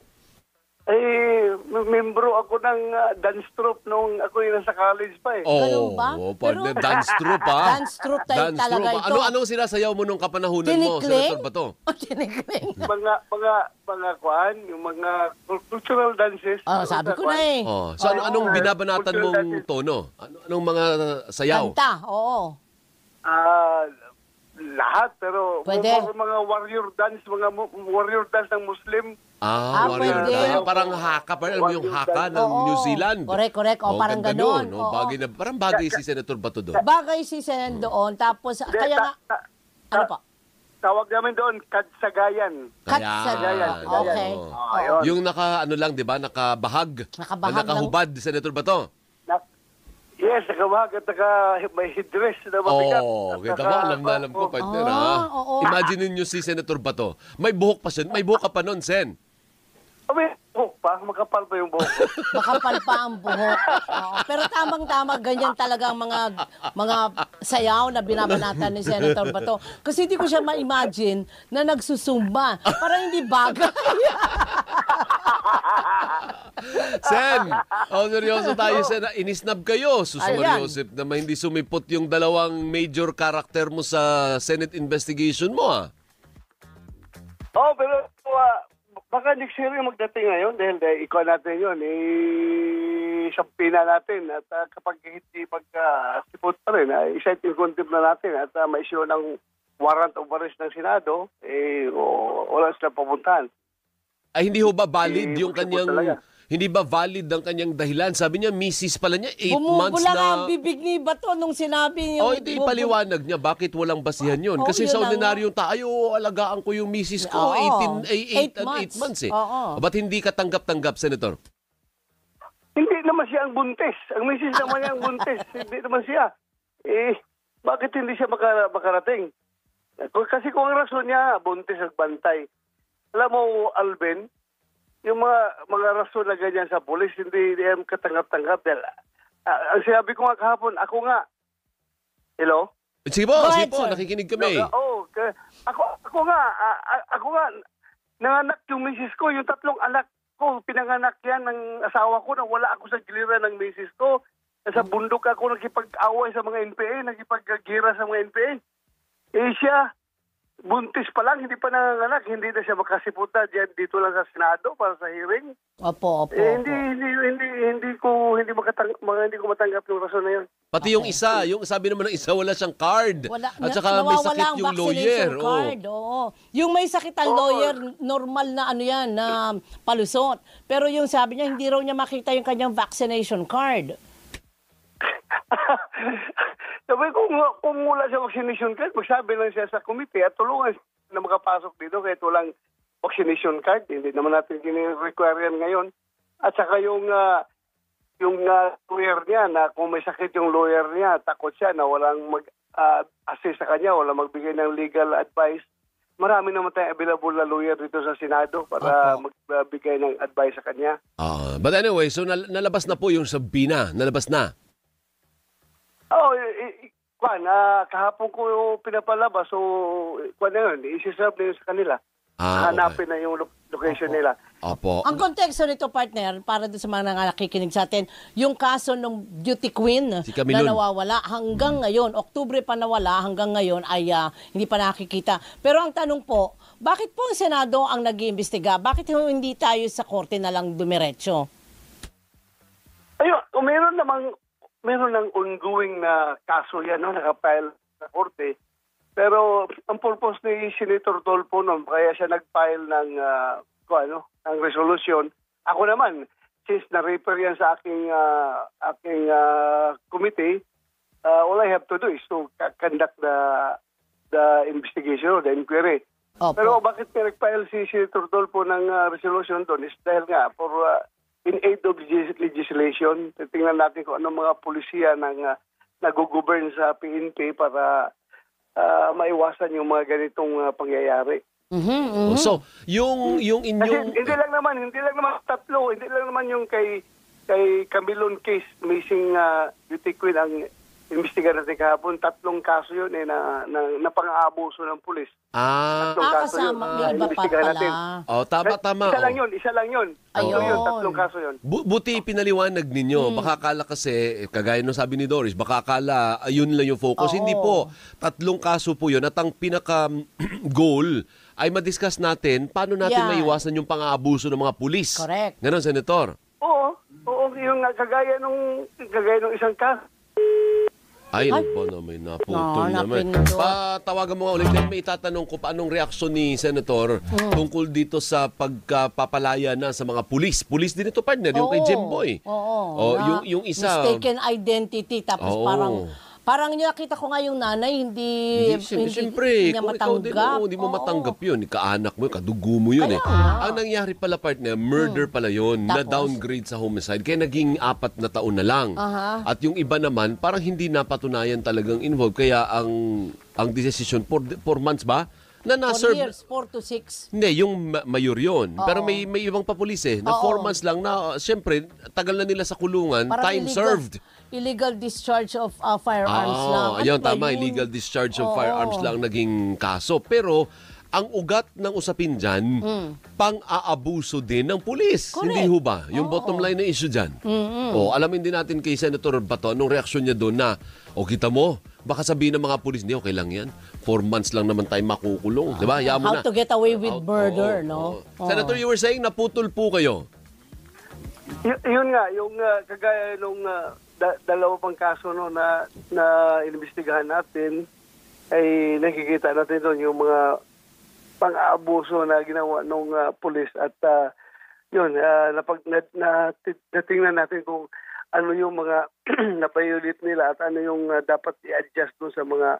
Membro ako ng dance troupe nung ako yung nasa college pa eh. Ganun ba? Partner, dance troupe ha? Dance troupe tayo talaga ito. Anong sinasayaw mo nung kapanahunan mo, Tinikling? Senator Bato? Tinikling. mga kwan, yung mga cultural dances. Sabi ko na eh. So anong binabanatan mong tono? Anong mga sayaw? Kanta, oo. lahat, pero Pwede. mga warrior dance ng Muslim. Warrior pwede. dance. Parang haka, parang yung haka ng Oo. New Zealand. Correct. O, parang ganda ganon. nun. Parang bagay si Senator Bato doon. Bagay si Sen doon. Tapos, kaya nga, ano po? Tawag namin doon, Kadsagayan. Katsagayan. Okay. Ayun. Yung ano lang, di ba? Nakabahag. Nakahubad, Senator Bato. Yes, nakabahag at may headdress na mabigat. Kita mo, alam ko, partner, ha? Imagine niyo si Senator Bato. May buhok pa siya. May buhok ka pa nun, Sen. May buhok pa? Makapal pa yung buhok. Makapal pa ang buhok. Oo. Pero tamang-tama, ganyan talaga ang mga sayaw na binabanatan ni Senator Bato. Kasi hindi ko siya ma-imagine na nagsusumba. Parang hindi bagay. Sen, seryoso tayo, Sen. Inisnab kayo. Joseph, na hindi sumipot yung dalawang major character mo sa Senate investigation mo, ha? Pero baka next year yung magdating ngayon dahil ikaw natin yun, isampina natin at kapag hindi pagkasipot pa rin, i-set in contempt na natin at ma-issue ng warrant of arrest ng Senado, wala silang papuntahan. Ay, hindi ho ba valid yung kanyang... Hindi ba valid ang kanyang dahilan? Sabi niya, misis pala niya, 8 months na... Bumubula ang bibig ni Bato nung sinabi niya. Hindi paliwanag niya bakit walang basihan yun. Kasi sa ordinaryong tayo, alagaan ko yung misis ko, 8 months eh. Ba't hindi ka tanggap-tanggap, Senator? Hindi naman siya ang buntis. Ang misis naman niya ang buntis. Hindi naman siya. Bakit hindi siya makarating? Kasi kung ang rason niya, buntis at bantay. Alam mo, Alvin, yung mga rason na ganyan sa pulis, hindi yan katanggap-tanggap. Ang sinabi ko nga kahapon, ako nga. Hello? Sige po, nakikinig kami. Ako nga, nanganak yung misis ko, yung 3 anak ko, pinanganak yan ng asawa ko na wala ako sa giliran ng misis ko. Sa bundok ako nakipag-away sa mga NPA, nakipag-gira sa mga NPA. Siya, buntis pa lang, hindi pa nanganganak, hindi na siya makasiputa diyan dito lang sa Senado para sa hearing. Opo. Hindi ko matanggap yung rason na yun. Pati yung isa, yung sabi naman ng isa, wala siyang card. At saka may sakit yung lawyer. Card, Yung may sakit ang lawyer, normal na yan, na palusot. Pero yung sabi niya, hindi raw niya makita yung kanyang vaccination card. Sabi kung wala siya vaccination card, magsabi lang siya sa committee at tulungan na makapasok dito kahit walang vaccination card. Hindi naman natin kini-require yan ngayon. At saka yung lawyer niya, na kung may sakit yung lawyer niya, takot siya na walang mag-assist sa kanya, walang magbigay ng legal advice. Marami naman tayong available na lawyer dito sa Senado para magbigay ng advice sa kanya. But anyway, so nalabas na po yung subpoena. Nalabas na. Kahapon ko pinapalabas, so na yun, isi-serve na yun sa kanila. Hanapin na yung location nila. Opo. Ang konteksto nito, partner, para doon sa mga nakikinig sa atin, yung kaso ng beauty queen na nawawala hanggang ngayon, Oktubre pa nawala, hanggang ngayon ay hindi pa nakikita. Pero ang tanong po, bakit po ang Senado ang nag-iimbestiga? Bakit hindi tayo sa korte na lang dumiretso? Meron ng ongoing na kaso yan, nakapile sa korte. Pero ang purpose ni Senator Tolpo noon, kaya siya nag-file ng resolution. Ako naman, since na-refer yan sa aking committee, all I have to do is to conduct the investigation or the inquiry. Opo. Pero bakit nag-file si Senator Tolpo ng resolution doon is dahil nga for in aid of legislation, tingnan natin kung anong mga polisiya nag-govern sa PNP para maiwasan yung mga ganitong pangyayari. So, yung inyong... Kasi hindi lang naman 3, hindi lang naman yung kay Camilon case, missing beauty queen ang imbestigahan natin kahapon. 3 kaso yun na pang-aabuso ng pulis. 3 kaso yun. May iba pa pala. Tama. Isa lang yun. Ayun. 3 kaso yun. Buti pinaliwanag ninyo. Baka akala kasi, kagaya nung sabi ni Doris, baka akala yun lang yung focus. Hindi po. 3 kaso po yun. At ang pinaka-goal ay madiscuss natin paano natin maiwasan yung pang-aabuso ng mga pulis. Correct. Ganon, Senator? Oo. Yung kagaya nung isang kaso. Ay, ba na may naputol naman. Patawagan mo nga ulit. May itatanong ko paanong reaksyon ni Senator tungkol dito sa pagpapalaya na sa mga pulis. Pulis din ito, partner, yung kay Jemboy. Oo. Yung isa. Mistaken identity. Tapos parang nakita ko nga yung nanay, hindi niya matanggap. Hindi mo matanggap yun. Kaanak mo, kadugo mo yun. Ang nangyari pala, partner, murder pala yun. Na-downgrade sa homicide. Kaya naging 4 na taon na lang. At yung iba naman, parang hindi napatunayan talagang involved. Kaya ang decision, 4 months ba? Na 4 years, 4 to 6. Hindi, yung mayor yun. Pero may ibang pa pulis na 4 months lang na, siyempre, tagal na nila sa kulungan, parang time served. Illegal discharge of firearms lang. Ayun, tama, illegal discharge of firearms lang naging kaso. Pero, ang ugat ng usapin dyan, pang-aabuso din ng pulis. Correct. Hindi ho ba? Yung bottom line na issue dyan. Alamin din natin kay Senator Bato, anong reaksyon niya doon na, kita mo, baka sabihin ng mga pulis, hindi, okay lang yan. 4 months lang naman tayo makukulong. Diba? How to get away with murder, no? Senator, you were saying, naputol po kayo. Yun nga, yung kagaya nung dalawa pang kaso na inimbestigahan natin, ay nakikita natin doon yung mga pang-aabuso na ginawa ng pulis at natingnan natin kung ano yung mga napayulit nila at ano yung dapat i-adjust doon sa mga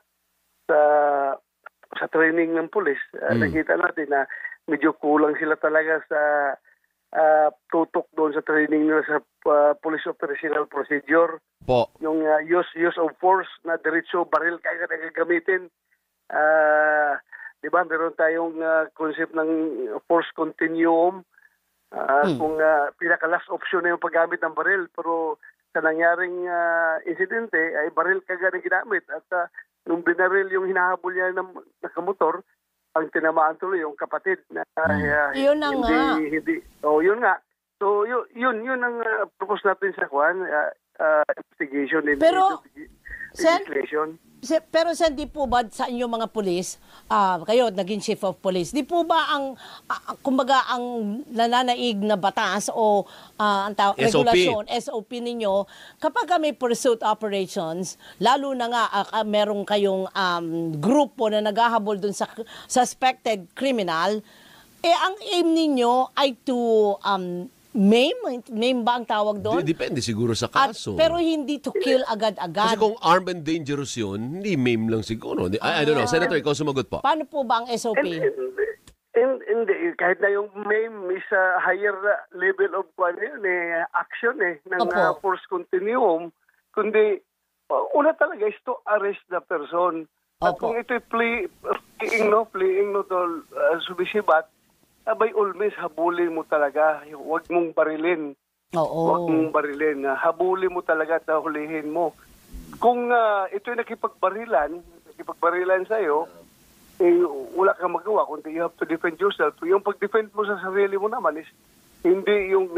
sa training ng pulis. Nakita natin na medyo kulang sila talaga sa tutok doon sa training nila sa police operational procedure. Yung use of force na diretso baril kaya gagamitin. Diba, meron tayong concept ng force continuum. Kung pinaka-last option na yung paggamit ng baril. Pero sa nangyaring insidente ay baril kagad na ginamit. At nung binaril yung hinahabol niya ng nakamotor, ang tinamaan tuloy yung kapatid na yun na nga. Yun nga. So yun ang propose natin sa investigation and legislation. Pero di po ba sa inyong mga pulis, kayo naging chief of police, di po ba ang kumbaga ang nananaig na batas o regulasyon, SOP ninyo, kapag may pursuit operations, lalo na nga meron kayong grupo na naghahabol dun sa suspected criminal, ang aim ninyo ay to maim ba ang tawag doon? Depende siguro sa kaso. Pero hindi to kill agad-agad. Kasi kung armed and dangerous yun, hindi maim lang siguro. I don't know. Senator, ikaw sumagot po. Paano po ba ang SOP? Hindi. Kahit na yung maim is a higher level of action ng force continuum. Kundi, una talaga is to arrest the person. At kung ito'y fleeing to subisibat, by all means, habulin mo talaga. Huwag mong barilin. Huwag mong barilin. Habulin mo talaga at hulihin mo. Kung ito'y nakipagbarilan sa'yo, wala kang magawa. Kundi you have to defend yourself. Yung pag-defend mo sa sarili mo naman is hindi yung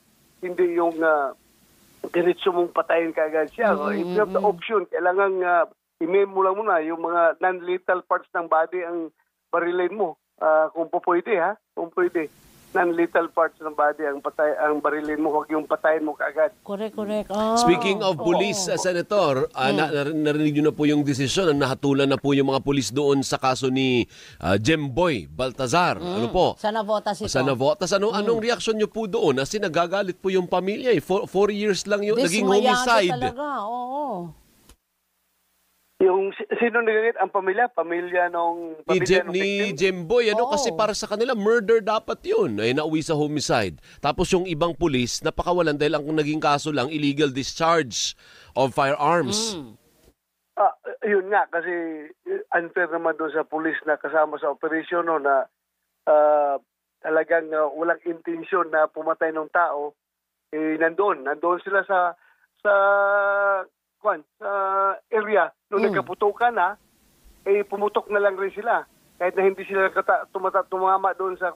diretso mong patayin kaagad siya. If you have the option, kailangan i-maim mo lang muna yung mga non-lethal parts ng body ang barilin mo. Kung pwede kung pwede. Non-lethal parts ng body ang barilin mo, huwag yung patayin mo kaagad. Correct. Speaking of police, Senator, narinig nyo na po yung desisyon, nahatulan na po yung mga police doon sa kaso ni Jemboy Baltazar. Ano po? Sa Navotas ito. Sa Navotas. Anong reaksyon nyo po doon? Kasi nagagalit po yung pamilya. 4 years lang yung naging homicide. Talaga, oo. Yung sino nagagit ang pamilya nung ni Jemboy kasi para sa kanila murder dapat yun ay nauwi sa homicide. Tapos yung ibang pulis napakawalan dahil ang naging kaso lang illegal discharge of firearms. Yun nga kasi unfair naman doon sa pulis na kasama sa operasyon na talagang walang intensyon na pumatay ng tao. Nandoon sila sa area. Nung nagkaputukan pumutok na lang rin sila. Kahit na hindi sila tumama doon sa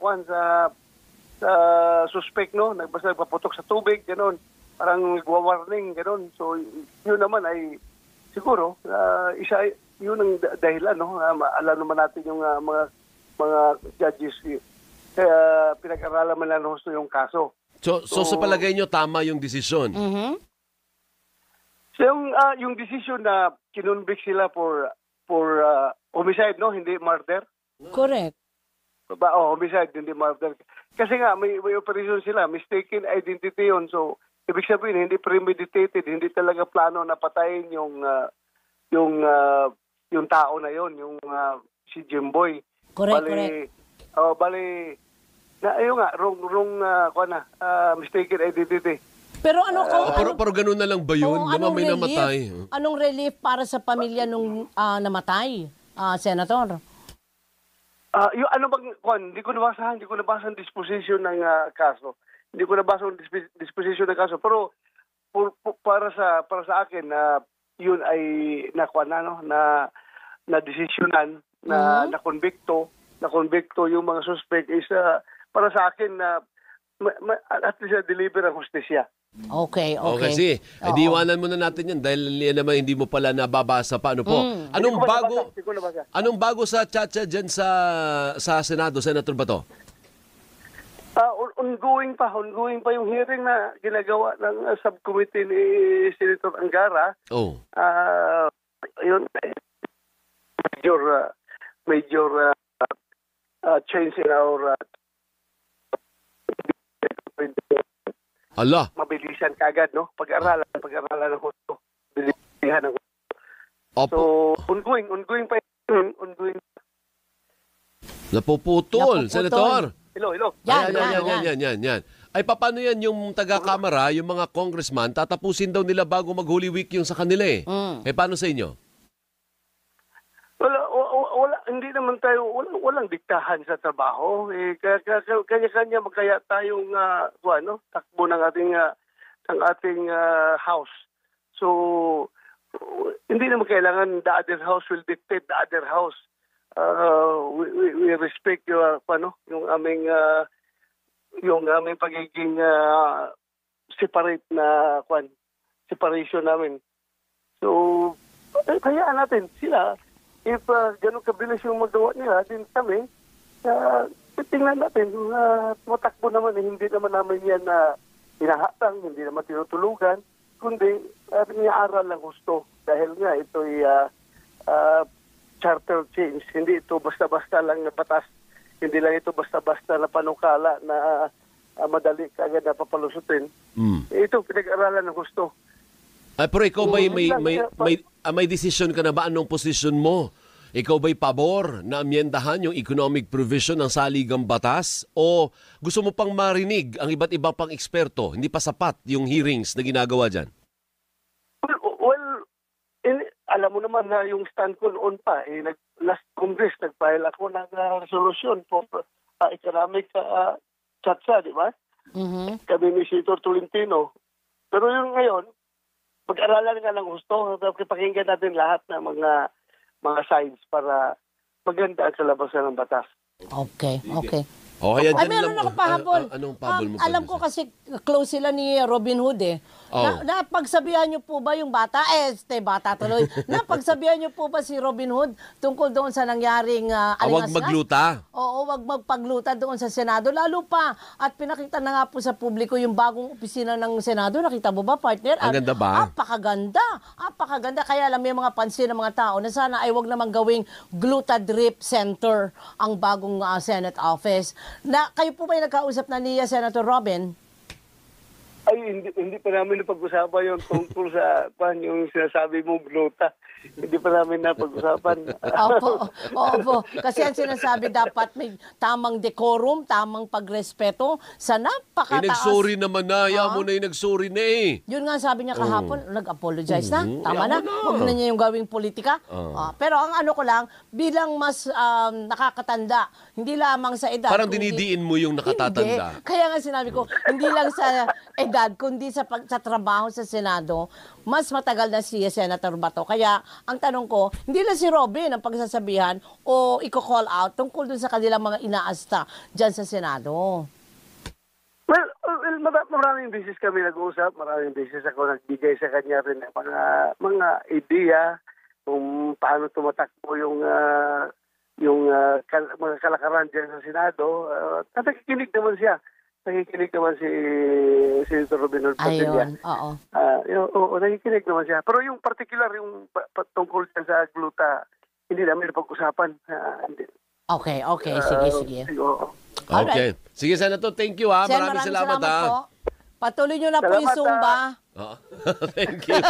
suspect, Basta nagpaputok sa tubig, gano'n. Parang nagwa-warning, gano'n. So, yun naman ay siguro, yun ang dahilan, Alam naman natin yung mga judges. Kaya pinag-aralan man lang yung kaso. So sa palagay nyo, tama yung desisyon? So yung decision na kinonvict sila for homicide, no? Hindi murder. Correct. Homicide, hindi murder. Kasi nga, may operation sila. Mistaken identity yun. So, ibig sabihin, hindi premeditated. Hindi talaga plano na patayin yung tao na yon, yung si Jimboy. Correct, correct. Bali, ayun nga, wrong mistaken identity. Pero ano pero ganun na lang ba yun? Naman may namatay. Anong relief para sa pamilya nung namatay, Senator? Yung ano bang, hindi ko nabasa ang disposition ng kaso. Hindi ko nabasa ang disposition ng kaso. Pero para sa akin na yun ay na desisyonan na na-convicto yung mga suspect is para sa akin na at least deliver ang hustisya. Okay. Kasi, diiwanan mo na natin yan dahil naman hindi mo pala nababasa pa. Ano po? Anong bago sa Chacha dyan sa Senado, Senator Bato? Ongoing pa yung hearing na ginagawa ng subcommittee ni Senator Angara. Yun, major change in our mabilisan kagad, no? Pag-aralan ng gusto. Bilihan ng gusto. So, ongoing pa yun. Napuputol, Senator. Hello. Yan. Ay, paano yan yung taga-kamara, yung mga congressman, tatapusin daw nila bago mag-Holy Week yung sa kanila eh. Paano sa inyo? Wala, hindi naman tayo, walang diktahan sa trabaho. Kanya-kanya magkaya tayong takbo ng ating house. So, hindi naman kailangan the other house will dictate the other house. We respect yung aming pagiging separate na separation namin. So, kayaan natin sila. If ganun kabilis yung magawa nila, din kami, tingnan natin, matakbo naman, hindi naman namin yan na hinahatang, hindi naman tinutulugan, kundi niaaral lang gusto. Dahil nga ito'y charter change, hindi ito basta-basta lang na batas, hindi lang ito basta-basta na panukala na madali kagad na papalusutin. Ito, pinag-aralan ng gusto. Pero ikaw may decision ka na ba? Anong position mo? Ikaw ba'y pabor na amyendahan yung economic provision ng saligang batas? O gusto mo pang marinig ang iba't ibang pang eksperto? Hindi pa sapat yung hearings na ginagawa dyan? Well, alam mo naman na yung stand ko noon pa. Last Congress, nag-file ako ng resolution for economic chatsa, di ba? Kami ni Senator Tolentino. Pero yung ngayon, pag-aralan nga ng gusto, pakinggan natin lahat ng mga sides para maganda ang kalabasan ng batas. Okay. Ay, meron ako pahabol. Anong pahabol mo? Alam ko kasi close sila ni Robin Hood eh. Napagsabihan niyo po ba yung bata? Bata tuloy. Napagsabihan niyo po ba si Robin Hood tungkol doon sa nangyaring Huwag alingas? magluta. Oo, wag magpagluta doon sa Senado. Lalo pa, at pinakita na nga po sa publiko yung bagong opisina ng Senado. Nakita mo ba, partner? Ang ganda ba? Apakaganda. Kaya alam may mga pansin ng mga tao na sana ay wag namang gawing Glutadrip Center ang bagong Senate office. Kayo po ba yung nagkausap na ni Senator Robin? Ay, hindi pa namin napag-usapan yung tungkol sa yung sinasabi mo, gluta. Hindi pa namin napag-usapan. Opo. Kasi ang sinasabi dapat may tamang decorum, tamang pagrespeto sa napakataas. Nag-sorry naman na. Mo na yung nag-sorry na eh. Yun nga sabi niya kahapon, nag-apologize na. Tama na. Huwag na niya yung gawing politika. Pero ang ano ko lang, bilang mas nakakatanda, hindi lamang sa edad. Parang dinidiin mo yung nakatatanda. Hindi. Kaya nga sinabi ko, hindi lang sa edad, kundi sa trabaho sa Senado, mas matagal na si Senator Bato. Kaya ang tanong ko, hindi lang si Robin ang pagsasabihan o i-call out tungkol dun sa kanilang mga inaasta dyan sa Senado. Well, maraming beses kami nag-uusap, maraming beses ako nagbigay sa kanya rin ng mga ideya kung paano tumatakbo yung mga kalakaran dyan sa Senado. Nakikinig naman siya. nakikinig naman si Senator Robinor Padilla. Ayun, oo. Oo, nakikinig naman siya. Pero yung particular, yung tungkol sa gluta, hindi namin napag-usapan. Okay. Sige. Okay. Sige, Senator. Thank you, ha. Sen, Maraming salamat, ha. po. Patuloy nyo na po yung Zumba. Thank you.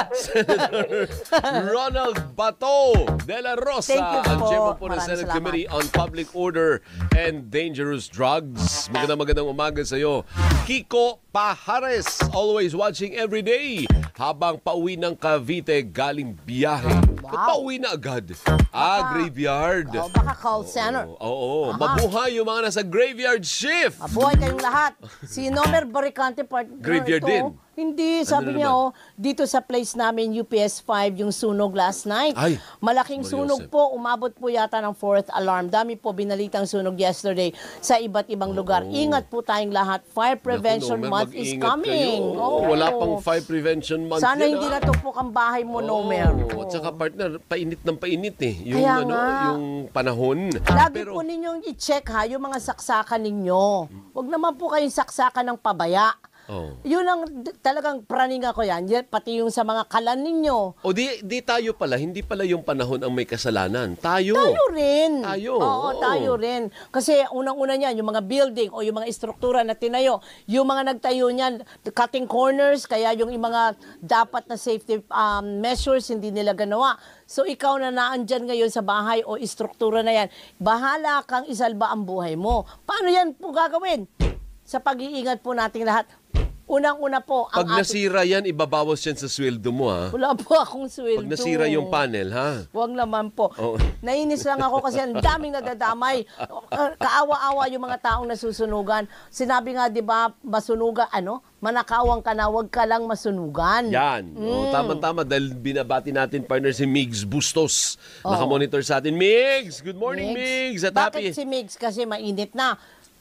Senator Ronald Bato de la Rosa, Thank you ang po. chairman po ng Maraming Senate salamat. Committee on Public Order and Dangerous Drugs. Magandang umaga sa iyo. Kiko Pajares, always watching every day. Habang pauwi ng Cavite galing biyahe. Pauwi na agad. Graveyard. Baka call center. Oo. Mabuhay yung mga nasa graveyard shift. Mabuhay kayong lahat. Si Nomer Baricante, partner Graveyard ito. din. Hindi, sabi niya, dito sa place namin, UPS 5, yung sunog last night. Ay, Malaking Maria sunog Josep. po, umabot po yata ng 4th alarm. Dami po binalitang sunog yesterday sa iba't ibang lugar. Ingat po tayong lahat. Fire Prevention Naku, Month Nomer, is mag-ingat coming. kayo. Oo. Wala pang Fire Prevention Month. Sana yan, hindi ha? natupok ang bahay mo, Nomer. At saka partner, painit ng painit eh. Yung, Kaya nga. yung panahon. Lagi po ninyong i-check ha, yung mga saksakan ninyo. Huwag naman po kayong saksakan ng pabaya. Yun ang talagang praninga ko yan. Pati yung sa mga kalan ninyo. O di tayo pala, hindi pala yung panahon ang may kasalanan. Tayo. Tayo rin. Tayo. Oo, tayo rin. Kasi unang-una niyan, yung mga building o yung mga istruktura na tinayo, yung mga nagtayo niyan, cutting corners, kaya yung mga dapat na safety measures, hindi nila ganawa. So ikaw na naandyan ngayon sa bahay o istruktura na yan, bahala kang isalba ang buhay mo. Paano yan po gagawin? Sa pag-iingat po nating lahat. Unang-una po, ang Pag nasira yan, ibabawas yan sa sweldo mo, ha? Wala po akong sweldo. Pag nasira yung panel, ha? Huwag naman po. Nainis lang ako kasi ang daming nadadamay. Kaawa-awa yung mga taong nasusunugan. Sinabi nga, di ba, masunugan, manakawang ka na, huwag ka lang masunugan. Yan. Tama-tama dahil binabati natin partner si Migs Bustos. Nakamonitor sa atin. Migs! Good morning, Migs! At Bakit si Migs? Kasi mainit na.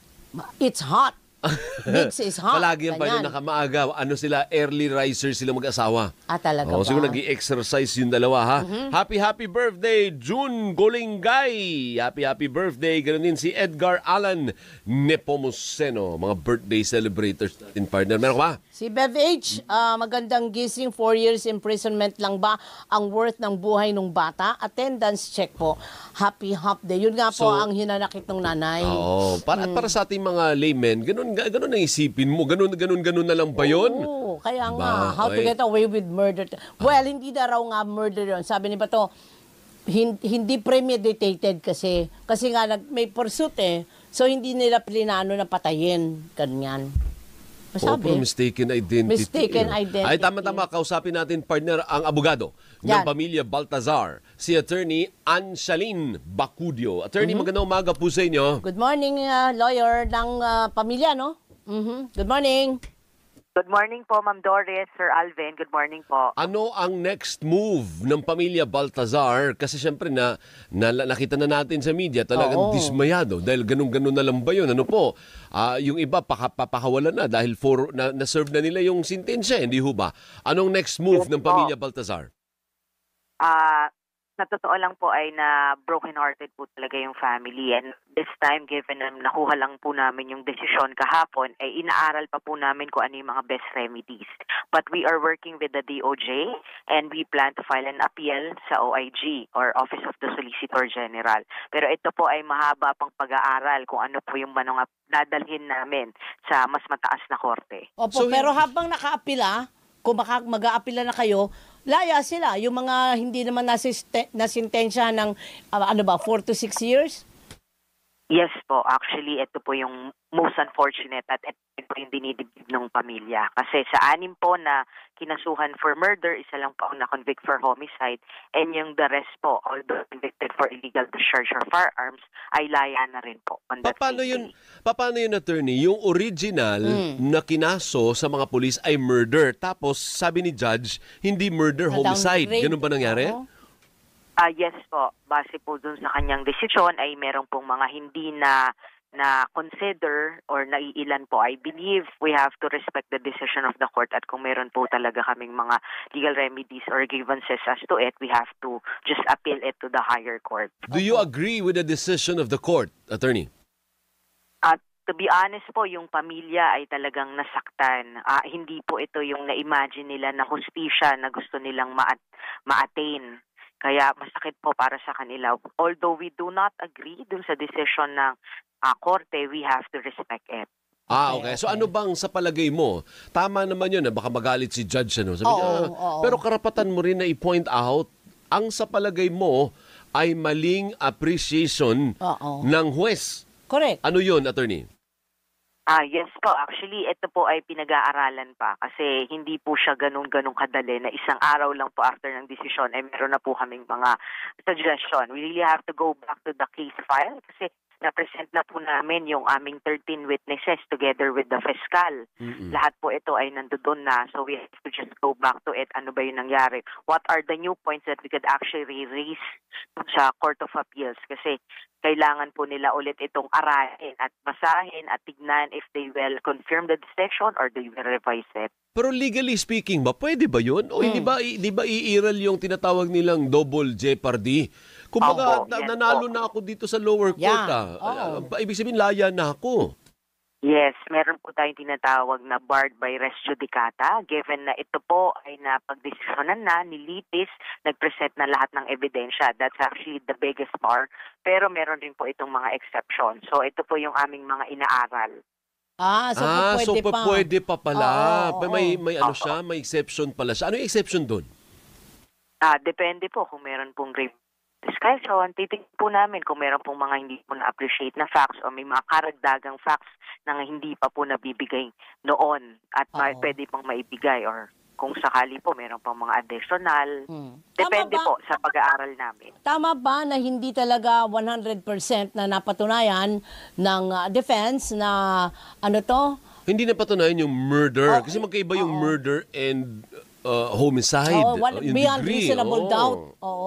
It's hot. Migs is hot. Palagi yan pa yung nakamaaga. Early risers sila mag-asawa. Talaga ba? Siguro nag-i-exercise yung dalawa, ha? Happy birthday, June Golingay! Happy birthday. Ganun din si Edgar Alan Nepomuceno. Mga birthday celebrators natin, partner. Meron ka ba? Si Bev H, magandang gising, 4 years imprisonment lang ba ang worth ng buhay ng bata? Attendance check po. Happy Hump Day. Yun nga po ang hinanakit ng nanay. Para sa ating mga laymen, ganun ang isipin mo. Ganun na lang ba yun? Oo, kaya nga. How to get away with murder. Well, hindi na raw nga murder yun. Sabi ni Bato, hindi premeditated kasi. Kasi nga may pursuit eh. So, hindi nila plinano na patayin. Ganyan. Masabi. Mistaken identity. Mistaken identity. Ay, tama-tama. Kausapin natin, partner, ang abogado ng pamilya Baltazar, si Attorney Anshalin Bacudio. Attorney, magandang umaga po sa inyo. Good morning, lawyer ng pamilya, no? Good morning. Good morning po, Ma'am Doris, Sir Alvin. Good morning po. Ano ang next move ng pamilya Baltazar? Kasi syempre nakita na natin sa media talagang dismayado dahil ganun na lang ba yun? Ano po? Yung iba papakawalan na dahil na-serve na nila yung sentensya, hindi ho ba? Anong next move ng pamilya Baltazar? Sa totoo lang po ay na broken-hearted po talaga yung family, and this time, given na nakuha lang po namin yung desisyon kahapon, ay inaaral pa po namin kung ano yung mga best remedies. But we are working with the DOJ and we plan to file an appeal sa OIG or Office of the Solicitor General. Pero ito po ay mahaba pang pag-aaral kung ano po yung mga dadalhin namin sa mas mataas na korte. Opo, pero habang nakaapila, kung mag-aapila na kayo, laya sila. Yung mga hindi naman nasintensya ng 4 to 6 years? Yes po. Actually, ito po yung most unfortunate at ito po yung dinidibdib ng pamilya. Kasi sa 6 po na kinasuhan for murder, isa lang po ang na-convict for homicide, and yung the rest po, although convicted for illegal discharge of firearms, ay laya na rin po. Paano yun, attorney? Yung original na kinaso sa mga pulis ay murder. Tapos, sabi ni judge, hindi murder, homicide. Ganun ba nangyari? Yes po. Base po dun sa kanyang desisyon ay meron pong mga hindi na consider or naiilan po. I believe we have to respect the decision of the court, at kung meron po talaga kaming mga legal remedies or grievances as to it, we have to just appeal it to the higher court. Do you agree with the decision of the court, attorney? To be honest po, yung pamilya ay talagang nasaktan. Hindi po ito yung na-imagine nila na hustisya na gusto nilang ma-attain. Kaya masakit po para sa kanila. Although we do not agree dun sa decision ng korte, we have to respect it. Okay. So ano bang sa palagay mo? Tama naman yun, baka magalit si judge. Ano? Sabi niya, pero karapatan mo rin na i-point out, ang sa palagay mo ay maling appreciation ng huwes. Correct. Ano yun, attorney? Yes po. Actually, ito po ay pinag-aaralan pa kasi hindi po siya ganun-ganun kadali na isang araw lang po after ng desisyon ay meron na po kaming mga suggestion. We really have to go back to the case file kasi na-present na po namin yung aming 13 witnesses together with the fiscal. Lahat po ito ay nandoon na. So we have to just go back to it. Ano ba yung nangyari? What are the new points that we could actually raise sa Court of Appeals? Kasi kailangan po nila ulit itong aralin at basahin at tignan if they will confirm the decision or they will revise it. Pero legally speaking ba, pwede ba yun? O di ba iiral yung tinatawag nilang double jeopardy? Kumbaga, nanalo na ako dito sa lower court. Ibig sabihin, laya na ako. Yes, meron po tayong tinatawag na barred by res judicata. Given na ito po ay napagdesisyonan na, nilitis, nag-present na lahat ng ebidensya. That's actually the biggest bar. Pero meron din po itong mga exception. So ito po yung aming mga inaaral. Pwede pa pala. May ano siya, may exception pala siya. Ano yung exception doon? Depende po kung meron pong grave discussion. Titignan po namin kung meron pong mga hindi po na-appreciate na facts o may mga karagdagang facts na hindi pa po nabibigay noon at pwede pong maibigay or kung sakali po meron pong mga additional. Depende po sa pag-aaral namin. Tama ba na hindi talaga 100% na napatunayan ng defense na ano to? Hindi napatunayan yung murder. Kasi magkaiba yung murder and homicide. Beyond reasonable doubt.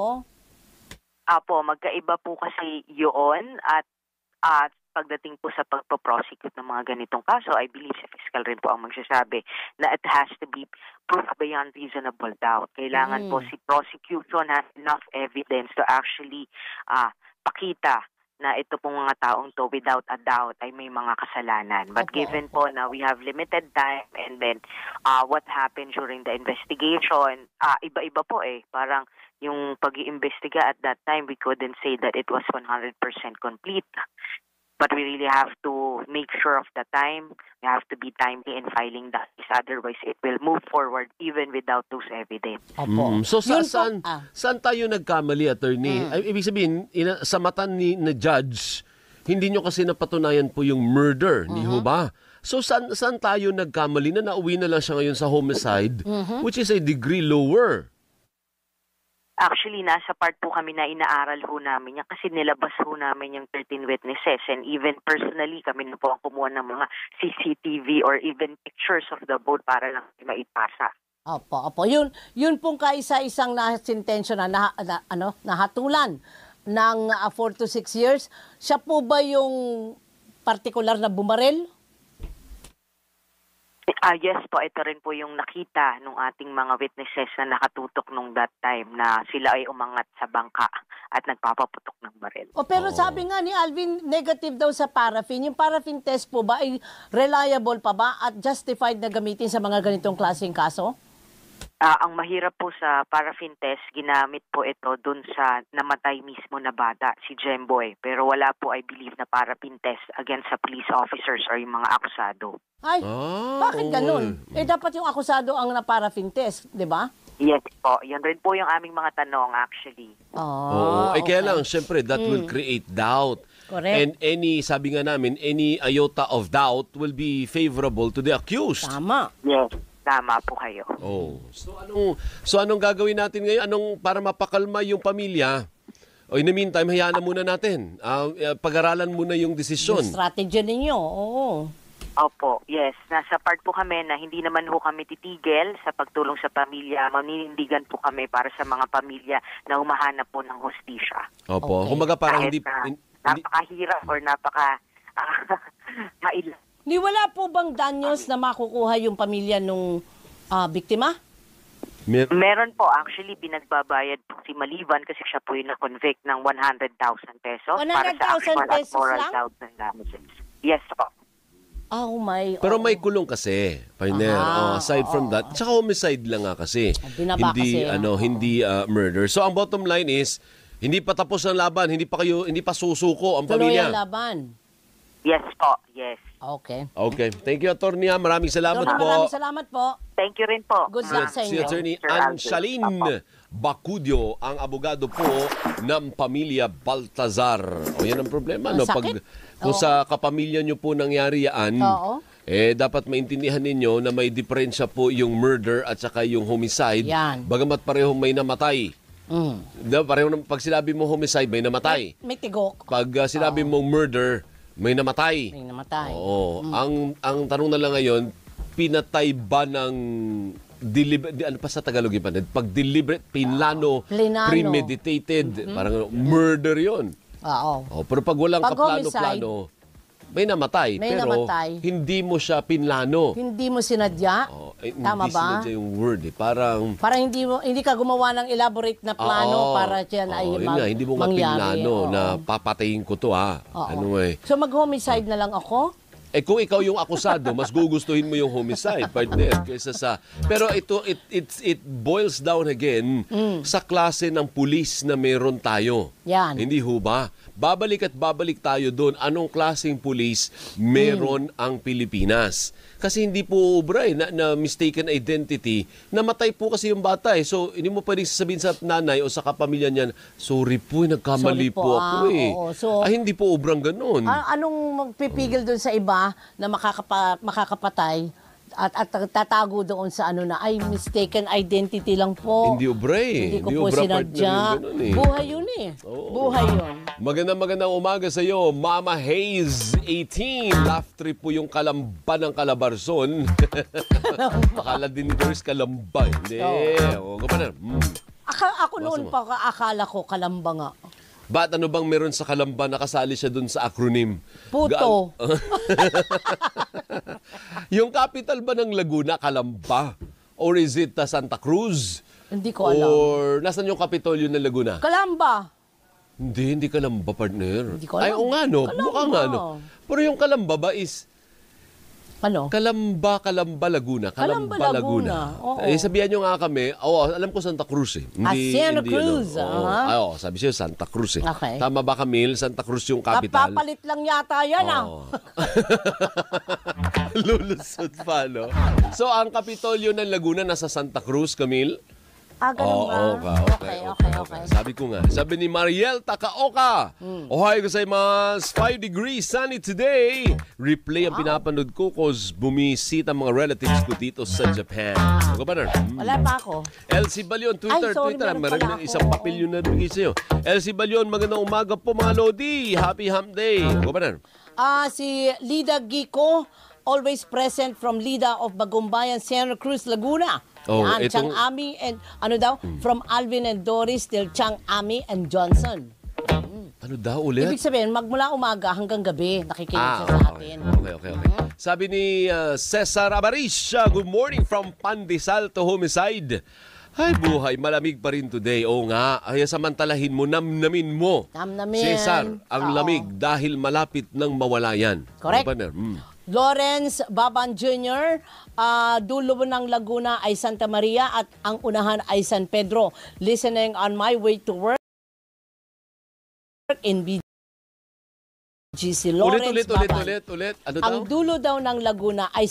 Apo, magkaiba po kasi yun at pagdating po sa pagpo-prosecute ng mga ganitong kaso, I believe si fiscal rin po ang magsasabi na it has to be proof beyond reasonable doubt. Kailangan po si prosecution has enough evidence to actually pakita na ito pong mga taong to without a doubt ay may mga kasalanan. But given po na we have limited time and then what happened during the investigation, iba-iba po Parang yung pag-iimbestiga at that time, we couldn't say that it was 100% complete. But we really have to make sure of the time. We have to be timely in filing that. Otherwise, it will move forward even without those evidence. So, saan tayo nagkamali, attorney? Ibig sabihin, sa mata na judge, hindi nyo kasi napatunayan po yung murder, ni ho ba? So, saan tayo nagkamali na nauwi na lang siya ngayon sa homicide, which is a degree lower? Actually, nasa part po kami na inaaral ho namin yan kasi nilabas ho namin yung 13 witnesses and even personally kami na po ang kumuha ng mga CCTV or even pictures of the boat para lang maipasa. Opo. Yun pong kaisa-isang nasintensyo na nahatulan ng 4 to 6 years. Siya po ba yung partikular na bumarel? Yes po, ito rin po yung nakita ng ating mga witnesses na nakatutok nung that time na sila ay umangat sa bangka at nagpapaputok ng baril. Pero sabi nga ni Alvin, negative daw sa paraffin. Yung paraffin test po ba ay reliable pa ba at justified na gamitin sa mga ganitong klaseng kaso? Ang mahirap po sa paraffin test, ginamit po ito dun sa namatay mismo na bata, si Jemboy. Pero wala po, I believe, na paraffin test against sa police officers or yung mga akusado. Bakit ganun? Dapat yung akusado ang na-paraffin test, di ba? Yes po. Yan rin po yung aming mga tanong actually. Kaya lang, syempre, that will create doubt. Correct. And sabi nga namin, any iota of doubt will be favorable to the accused. Tama. Yes. Tama po kayo. So anong gagawin natin ngayon? Para mapakalma yung pamilya? In the meantime, hayaan na muna natin. Pag-aralan muna yung desisyon. Yung strategy ninyo, Opo, yes. Nasa part po kami na hindi naman ho kami titigil sa pagtulong sa pamilya. Maninindigan po kami para sa mga pamilya na humahanap po ng hustisya. Opo. Kumbaga parang hindi... Napakahirap or mailan. Ni wala po bang danyos na makukuha yung pamilya nung biktima? Meron po. Actually, pinagbabayad po si Maliban kasi siya po yung na-convict ng 100,000 pesos. 100,000 para sa pesos moral lang? doubt and damages. Yes po. Oh my. Pero may kulong kasi, partner. Aside from that, tsaka homicide lang nga kasi. Binaba Hindi kasi, hindi murder. So ang bottom line is, hindi pa tapos ang laban, hindi pa susuko ang Tuloy pamilya. ang laban. Yes po, yes. Okay. Okay. Thank you, Atty. Maraming salamat po. Maraming salamat po. Thank you rin po. Good luck sa Si inyo. Attorney Sir Alvin. Anshalin Bacudio, ang abogado po ng pamilya Baltazar. O yan ang problema, Ang no? sakit. Kung sa kapamilya nyo po nangyari yan, dapat maintindihan ninyo na may diferensya po yung murder at saka yung homicide. Yan. Bagamat parehong may namatay. Pag sinabi mo homicide, may namatay. May tigok. Pag sinabi mong murder, may namatay. May namatay. Oo. Ang tanong na lang ngayon, pinatay ba ng ano pa sa Tagalog yung panad? Pag deliberate, pinlano, Plinano. premeditated, parang murder yon. Oo. Pero pag walang Pag kaplano-plano, may namatay. May pero namatay. hindi mo siya pinlano. Hindi mo sinadya. Tama Hindi ba? sinadya yung word. Parang Para hindi ka gumawa ng elaborate na plano para diyan ay yun nga, hindi mo nga mangyari. pinlano na papatayin ko to Ano So mag-homicide na lang ako? Kung ikaw yung akusado, mas gugustuhin mo yung homicide, partner, kaysa sa... Pero it boils down again sa klase ng pulis na meron tayo. Yan. Hindi ho ba? Babalik at babalik tayo doon. Anong klaseng pulis meron ang Pilipinas? Kasi hindi po ubra na mistaken identity. Namatay po kasi yung bata So, hindi mo pwedeng sasabihin sa nanay o sa kapamilya niyan, sorry po, nagkamali po ako Oo. So, hindi po ubrang ganun. Anong magpipigil doon sa iba na makakapatay at tatago doon sa ano na ay mistaken identity lang po. Hindi ubra Hindi ko po sinadya. Buhay yun Buhay yun. Magandang umaga sa iyo, Mama Hayes 18. Laugh trip po yung kalamba ng Calabarzon. Akala din ni Doris kalamba. Hindi. Ako noon pa akala ko kalamba nga. Ba't ano bang meron sa kalamba nakasali siya dun sa acronym? Puto. Yung capital ba ng Laguna, Kalamba? Or is it Santa Cruz? Hindi ko alam. Or nasan yung Kapitolyo ng Laguna? Kalamba. Hindi Kalamba, partner. Hindi ko alam. Ay, o nga no, Kalamba. mukha nga no. Pero yung Kalamba ba is... Ano? Kalamba, Laguna. Kalamba, Laguna. Oo. Sabihan nyo nga kami, alam ko Santa Cruz Santa Cruz. Sabi siya Santa Cruz Okay. Tama ba, Camille? Santa Cruz yung capital. Papalit lang yata yan Lulusot pa, no? So, ang Kapitolyo ng Laguna nasa Santa Cruz, Camille? Ganun ba? Okay. Sabi ni Mariel Takaoka, Ohay gozaimasu, 5 degrees sunny today. Replay ang pinapanood ko cause bumisita mga relatives ko dito sa Japan. Ako ba, Wala pa ako. Elsie Balion, Twitter. meron pala ako. Isang papel yun na bigay sa'yo. Elsie Balion, magandang umaga po mga Lodi. Happy Hump Day. Ako ba, Si Lida Gico, always present from Lida of Bagumbayan, Santa Cruz, Laguna. Yan, Chang Ami and from Alvin and Doris till Chang Ami and Johnson. Ano daw ulit? Ibig sabihin, magmula umaga hanggang gabi, nakikinig siya sa atin. Okay. Sabi ni Cesar Amarisha, good morning from Pandesal to Homicide. Ay, buhay, malamig pa rin today. Oo nga, ay samantalahin mo, namnamin mo. Namnamin. Cesar, ang lamig dahil malapit nang mawala yan. Correct. Lawrence Baban Jr., dulo ng Laguna ay Santa Maria at ang unahan ay San Pedro. Listening on my way to work in BGC. Lawrence Baban. Ulit. Ano ang daw? dulo daw ng Laguna ay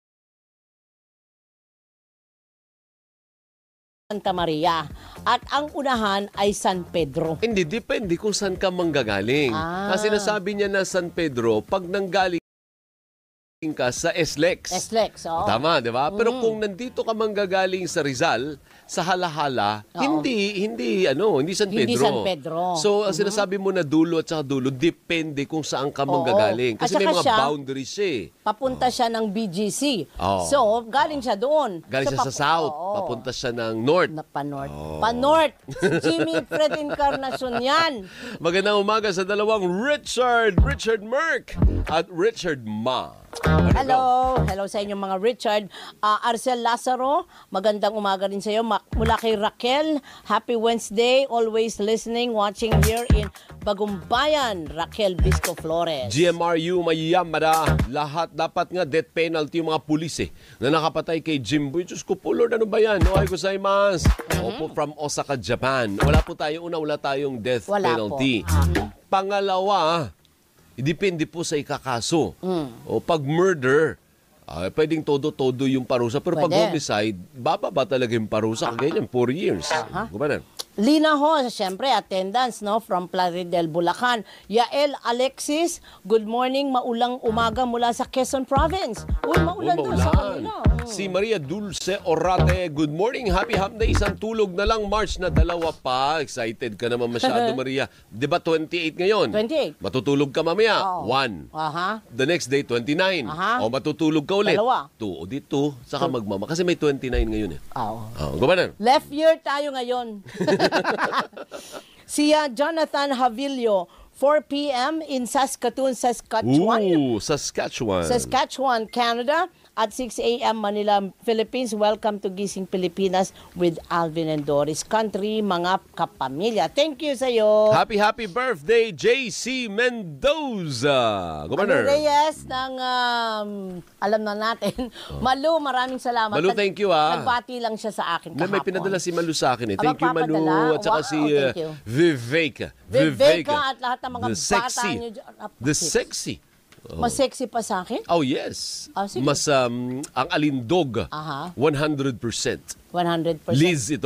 Santa Maria at ang unahan ay San Pedro. Hindi, depende kung saan ka manggagaling. Kasi nasabi niya na San Pedro, pag nanggaling ka sa SLEX. Oo. Tama, di ba? Pero kung nandito ka manggagaling sa Rizal, sa Halahala, hindi San Pedro. Hindi San Pedro. So, ang sinasabi mo na dulo at saka dulo, depende kung saan ka manggagaling. Kasi may mga boundaries Papunta siya ng BGC. Oo. So, galing siya doon. Galing siya sa South, papunta siya ng North. Pa-North. Pa-North. Si Jimmy Fred Encarnacion yan. Magandang umaga sa dalawang Richard Merck at Richard Ma. Hello. Hello sa inyong mga Richard. Arcel Lazaro, magandang umaga rin sa iyo. Mula kay Raquel, happy Wednesday. Always listening, watching here in Bagumbayan. Raquel Bisco Flores. GMRU, mayamada. Lahat dapat nga death penalty yung mga pulis na nakapatay kay Jimboy. Diyos ko po, Lord, ano ba yan? Ohay gozaimasu. Opo, from Osaka, Japan. Wala tayong death penalty. Pangalawa, depende po sa ikakaso. O pag murder, pwedeng todo-todo yung parusa. Pero pag homicide, bababa talaga yung parusa. Ganyan, 4 years. Gumanan. Lina Ho, siyempre, attendance from Plaridel, Bulacan. Yael Alexis, good morning, maulang umaga mula sa Quezon Province. Uy, maulan doon sa kanila. Si Maria Dulce Orate, good morning, happy hump day. Isang tulog na lang, March na 2 pa. Excited ka naman masyado, Maria. Di ba 28 ngayon? 28. Matutulog ka mamaya, 1. The next day, 29. O matutulog ka ulit. 2. O dito, saka magmama. Kasi may 29 ngayon eh. Gumanan. Left year tayo ngayon. Si Jonathan Havilio, 4 p.m. in Saskatoon, Saskatchewan. Saskatchewan, Canada. At 6 a.m. Manila, Philippines. Welcome to Gising Pilipinas with Alvin and Doris. Country, mga kapamilya. Thank you sa'yo. Happy birthday, JC Mendoza. Ano Reyes ng alam na natin. Malu, maraming salamat. Malu, thank you. Nagbati lang siya sa akin kahapon. May pinadala si Malu sa akin. Thank you, Malu. At saka si Viveka. Viveka at lahat ng mga bata niyo. The sexy. Mas sexy pa sa akin? Oh, yes. Mas ang alindog, 100%. 100%. Liz ito,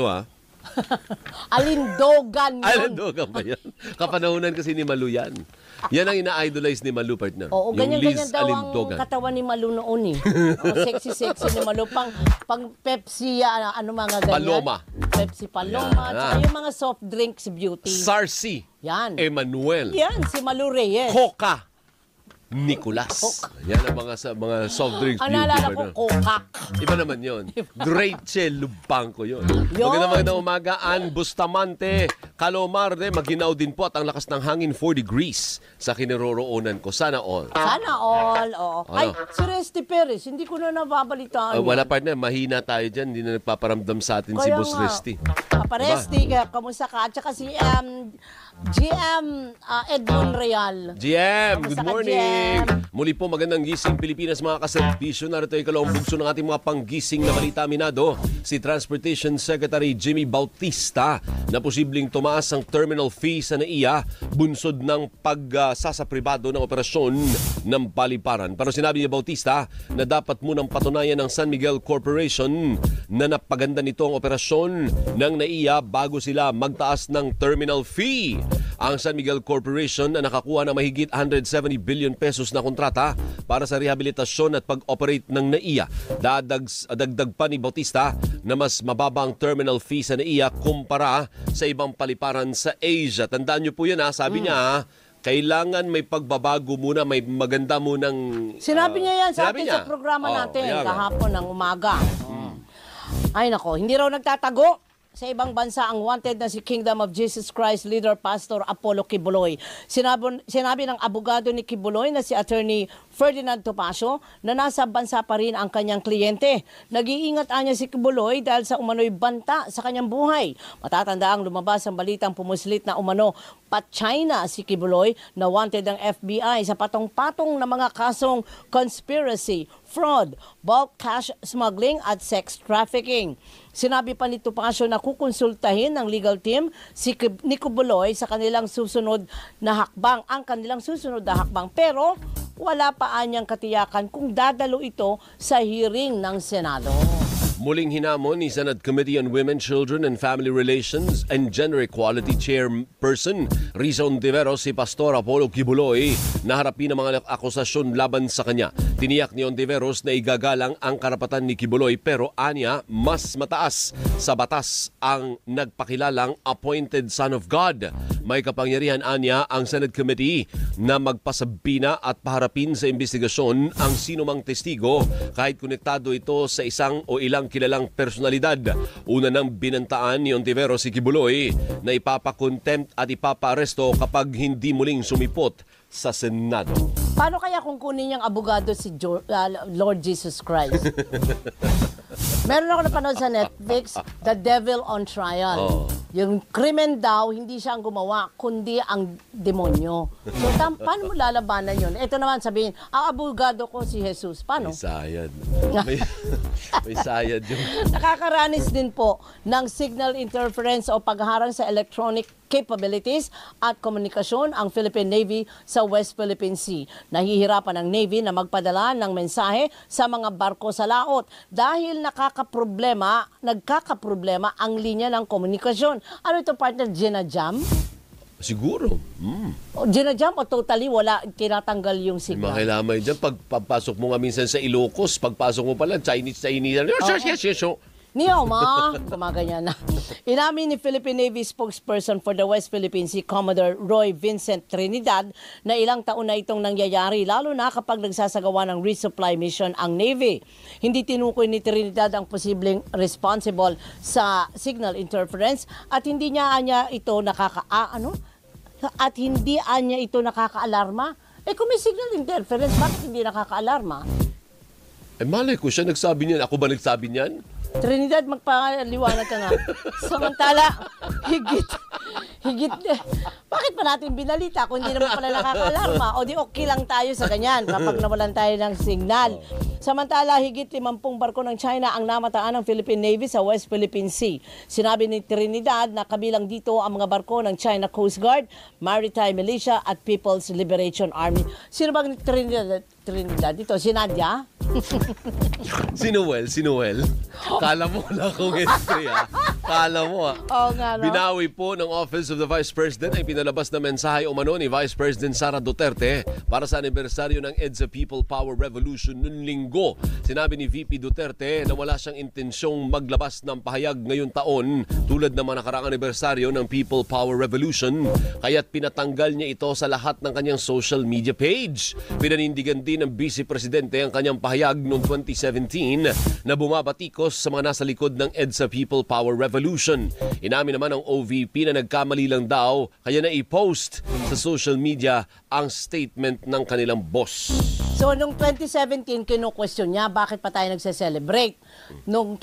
Alindogan yun. Alindogan ba yan? Kapanahunan kasi ni Malu yan. Yan ang ina-idolize ni Malu, partner. Oo, ganyan-ganyan daw ang katawan ni Malu noon eh. Sexy-sexy ni Malu. Pang Pepsi, mga ganyan. Paloma. Pepsi Paloma. Tsaka yung mga soft drinks beauty. Sarsi. Yan. Emmanuel. Yan, si Malu Reyes. Coca. Nicolas. Yan ang mga soft drinks beauty. Naalala ko, Coca. Iba naman yun. Rachel Lubangco yun. Magandang umaga, Ann Bustamante. Calomar, maginaw din po at ang lakas ng hangin 4 degrees sa kinaroroonan ko. Sana all. Sana all, oo. Ay, si Resty Perez, hindi ko na nababalitaan. Wala partner, mahina tayo dyan. Hindi na nagpaparamdam sa atin si Boss Resty. Resty, kamusta ka? At saka si GM Edmond Real. GM, good morning. Muli po magandang gising Pilipinas mga kaservisyo. Narito ay kalawang bugso ng ating mga panggising na balita minado. Si Transportation Secretary Jimmy Bautista na posibleng tumaas ang terminal fee sa NAIA bunsod ng pagsasapribado ng operasyon ng paliparan. Pero sinabi ni Bautista na dapat munang patunayan ng San Miguel Corporation na napaganda nito ang operasyon ng NAIA bago sila magtaas ng terminal fee. Ang San Miguel Corporation na nakakuha ng mahigit 170 billion pesos na kontrata para sa rehabilitasyon at pag-operate ng NAIA. Dagdag pa ni Bautista na mas mababa ang terminal fee sa NAIA kumpara sa ibang paliparan sa Asia. Tandaan niyo po yun sabi niya kailangan may pagbabago muna, may maganda munang... Sinabi niya yan sa atin sa programa natin kahapon ng umaga. Ay nako, hindi raw nagtatago. Sa ibang bansa, ang wanted na si Kingdom of Jesus Christ leader Pastor Apollo Kibuloy. Sinabi ng abogado ni Kibuloy na si Attorney Ferdinand Topacio na nasa bansa pa rin ang kanyang kliyente. Nag-iingat niya si Kibuloy dahil sa umano'y banta sa kanyang buhay. Matatanda ang lumabas ang balitang pumuslit na umano pa-China si Kibuloy na wanted ng FBI sa patong-patong na mga kasong conspiracy, fraud, bulk cash smuggling at sex trafficking. Sinabi pa ni Topacio na kukonsultahin ng legal team si Kibuloy sa kanilang susunod na hakbang. Ang kanilang susunod na hakbang. Pero wala pa anyang katiyakan kung dadalo ito sa hearing ng Senado. Muling hinamon ni Senate Committee on Women, Children and Family Relations and Gender Equality Chairperson Riza Ontiveros si Pastor Apollo Kibuloy na harapin ang mga akusasyon laban sa kanya. Tiniyak ni Ontiveros na igagalang ang karapatan ni Kibuloy pero anya mas mataas sa batas ang nagpakilalang appointed son of God. May kapangyarihan anya ang Senate Committee na magpasabina at paharapin sa investigasyon ang sinumang testigo kahit konektado ito sa isang o ilang kilalang personalidad. Una nang binantaan ni Ontiveros si Kibuloy na ipapakontempt at ipapaaresto kapag hindi muling sumipot sa Senado. Paano kaya kung kunin niyang abogado si Lord Jesus Christ? Meron ako napanood sa Netflix, The Devil on Trial. Oh. Yung krimen daw, hindi siya ang gumawa, kundi ang demonyo. So, paano mo lalabanan yun? Ito naman sabihin, ang abogado ko si Jesus. Paano? May sayad. May sayad yun. Nakakaranis din po ng signal interference o pagharang sa electronic capabilities at komunikasyon ang Philippine Navy sa West Philippine Sea. Nahihirapan ang Navy na magpadala ng mensahe sa mga barko sa laot dahil nagkakaproblema ang linya ng komunikasyon. Ano ito, partner? Ginajam? Siguro. O, ginajam o totally wala, tinatanggal yung signal? Makilamay dyan. Pagpasok mo nga minsan sa Ilocos, pagpasok mo pala, Chinese. Niyoma, gumaganyan na. Inamin ni Philippine Navy spokesperson for the West Philippine Sea, Commodore Roy Vincent Trinidad, na ilang taon na itong nangyayari, lalo na kapag nagsasagawa ng resupply mission ang Navy. Hindi tinukoy ni Trinidad ang posibleng responsible sa signal interference at hindi niya ito nakakaalarma. Kung may signal interference, bakit hindi nakakaalarma? Malay ko siya nagsabi niyan. Ako ba nagsabi niyan? Trinidad, magpaliwanag ka nga. Samantala, higit. Bakit pa natin binalita kung hindi naman pala nakakaalarma? O di okay lang tayo sa ganyan kapag nawalan tayo ng signal. Samantala, higit 50 barko ng China ang namataan ng Philippine Navy sa West Philippine Sea. Sinabi ni Trinidad na kabilang dito ang mga barko ng China Coast Guard, Maritime Militia at People's Liberation Army. Sino bang Trinidad dito? Si Nadia? Si Noel. Kala mo na kung history, ha? Kala mo, ha? Oo nga, no? Binawi po ng Office of the Vice President ay pinalabas na mensahe umano ni Vice President Sara Duterte para sa anibersaryo ng EDSA People Power Revolution noong linggo. Sinabi ni VP Duterte na wala siyang intensyong maglabas ng pahayag ngayong taon tulad ng mga nakaraang anibersaryo ng People Power Revolution, kaya't pinatanggal niya ito sa lahat ng kanyang social media page. Pinanindigan din ng Vice Presidente ang kanyang pahayag noong 2017 na bumabatikos sa mga nasa likod ng EDSA People Power Revolution. Inamin naman ng OVP na nagkamali lang daw kaya na i-post sa social media ang statement ng kanilang boss. So, noong 2017, kinu-question niya bakit pa tayo nagse-celebrate. Noong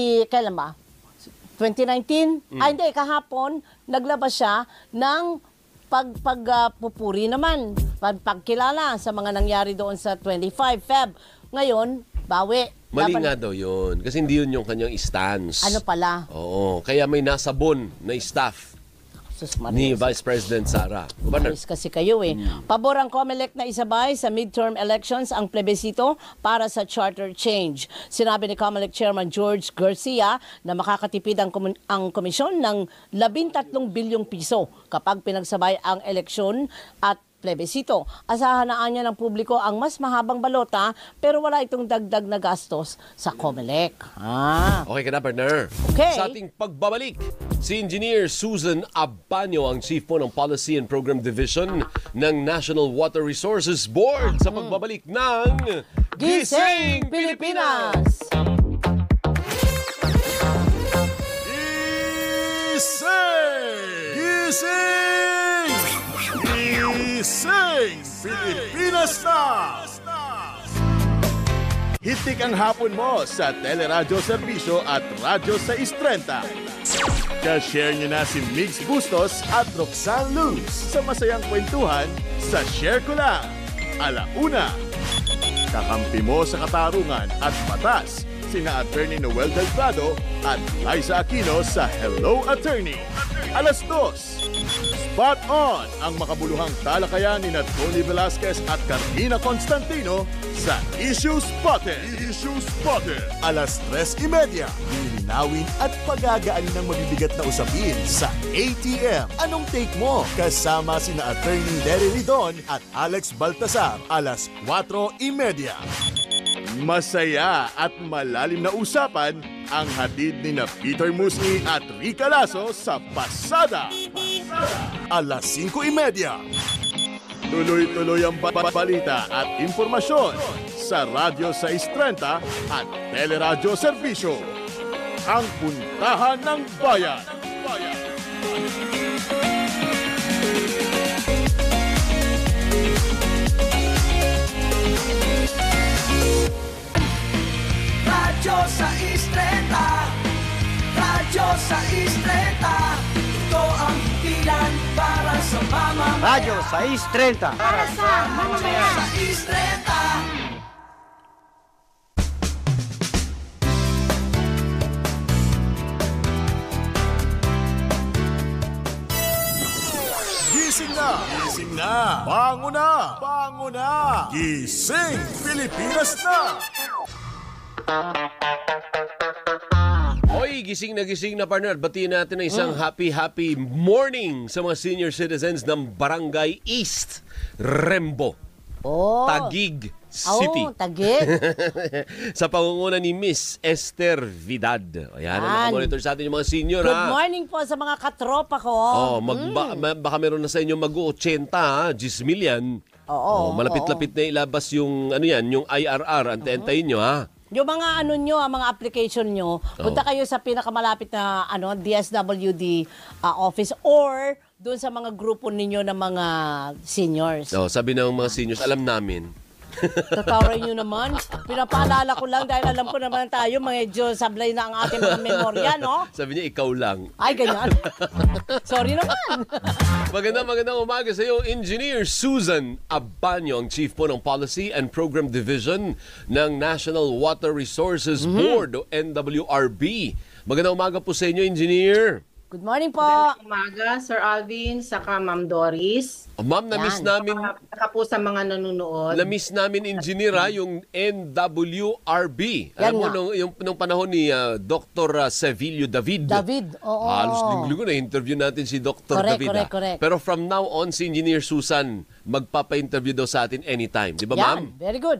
2019? Hindi, kahapon, naglabas siya ng pagpupuri naman, pagkilala sa mga nangyari doon sa 25 Feb. Ngayon, bawi. Mali nga daw yun. Kasi hindi yun yung kanyang stance. Ano pala? Oo. Kaya may nasabon na staff ni Vice President Sara. Maris kasi kayo eh. Pabor ang COMELEC na isabay sa midterm elections ang plebisito para sa charter change. Sinabi ni COMELEC Chairman George Garcia na makakatipid ang komisyon ng 13 bilyong piso kapag pinagsabay ang eleksyon at plebisito. Asahan na niya ng publiko ang mas mahabang balota pero wala itong dagdag na gastos sa COMELEC. Okay ka na, partner. Okay. Sa ating pagbabalik, si Engineer Susan Abanyo ang Chief po ng Policy and Program Division ng National Water Resources Board sa pagbabalik ng Gising Pilipinas! Gising Pilipinas na! Hitik ang hapon mo sa Teleradyo Serbisyo at Radyo 630. Ka-share nyo na si Migs Bustos at Roxanne Luz sa masayang kwentuhan sa Share Ko Lang. Alauna, kakampi mo sa katarungan at batas sina Attorney Noel Del Prado at Liza Aquino sa Hello Attorney. Alas 2, spot on ang makabuluhang talakayan ni Tony Velasquez at Carmina Constantino sa Issue Spotted. Alas 3:30, lilinawin at pagagaanin ng mabibigat na usapin sa ATM. Anong take mo? Kasama sina Attorney Derry Lidon at Alex Baltasar. Alas 4:30. Masaya at malalim na usapan ang hatid ni Peter Musni at Rica Lasso sa Pasada. Alas 5:30. Tuloy-tuloy ang balita at impormasyon sa Radyo 630 at Teleradyo Serbisyo. Ang puntahan ng bayan. Radyo 630. Para sa mamamayan. 630. Gising na! Gising na! Bango na! Bango na! Gising! Pilipinas na! Hoy, gising na partner. Batiin natin ng isang happy morning sa mga senior citizens ng Barangay East, Rembo, Taguig City. Taguig. Sa pangunguna ni Miss Esther Vidad. Ayan, nakamonitor sa atin yung mga senior. Good morning po sa mga katropa ko. Baka meron na sa inyo mag-80, 10 million. Malapit-lapit na ilabas yung yung IRR. Antayin nyo, ha? Yung mga mga application nyo, punta kayo sa pinakamalapit na DSWD office or doon sa mga grupo ninyo ng mga seniors. Sabi ng mga seniors, alam namin. Tatawarin nyo naman. Pinapaalala ko lang dahil alam ko naman tayo, medyo sablay na ang ating mga memorya, no? Sabi niya, ikaw lang. Ay, ganyan. Sorry naman. Magandang umaga sa iyo, Engineer Susan Abanyo, ang Chief po ng Policy and Program Division ng National Water Resources Board o NWRB. Magandang umaga po sa inyo, Engineer. Good morning po. Magandang umaga, Sir Alvin, saka Ma'am Doris. Ma'am, na-miss namin. Saka po sa mga nanonood. Na-miss namin, Engineer, yung NWRB. Alam mo, nung panahon ni Dr. Sevilio David. Oo. Halos linggo na interview natin si Dr. David. Correct. Pero from now on, si Engineer Susan, magpapa-interview daw sa atin anytime. Di ba, ma'am? Very good.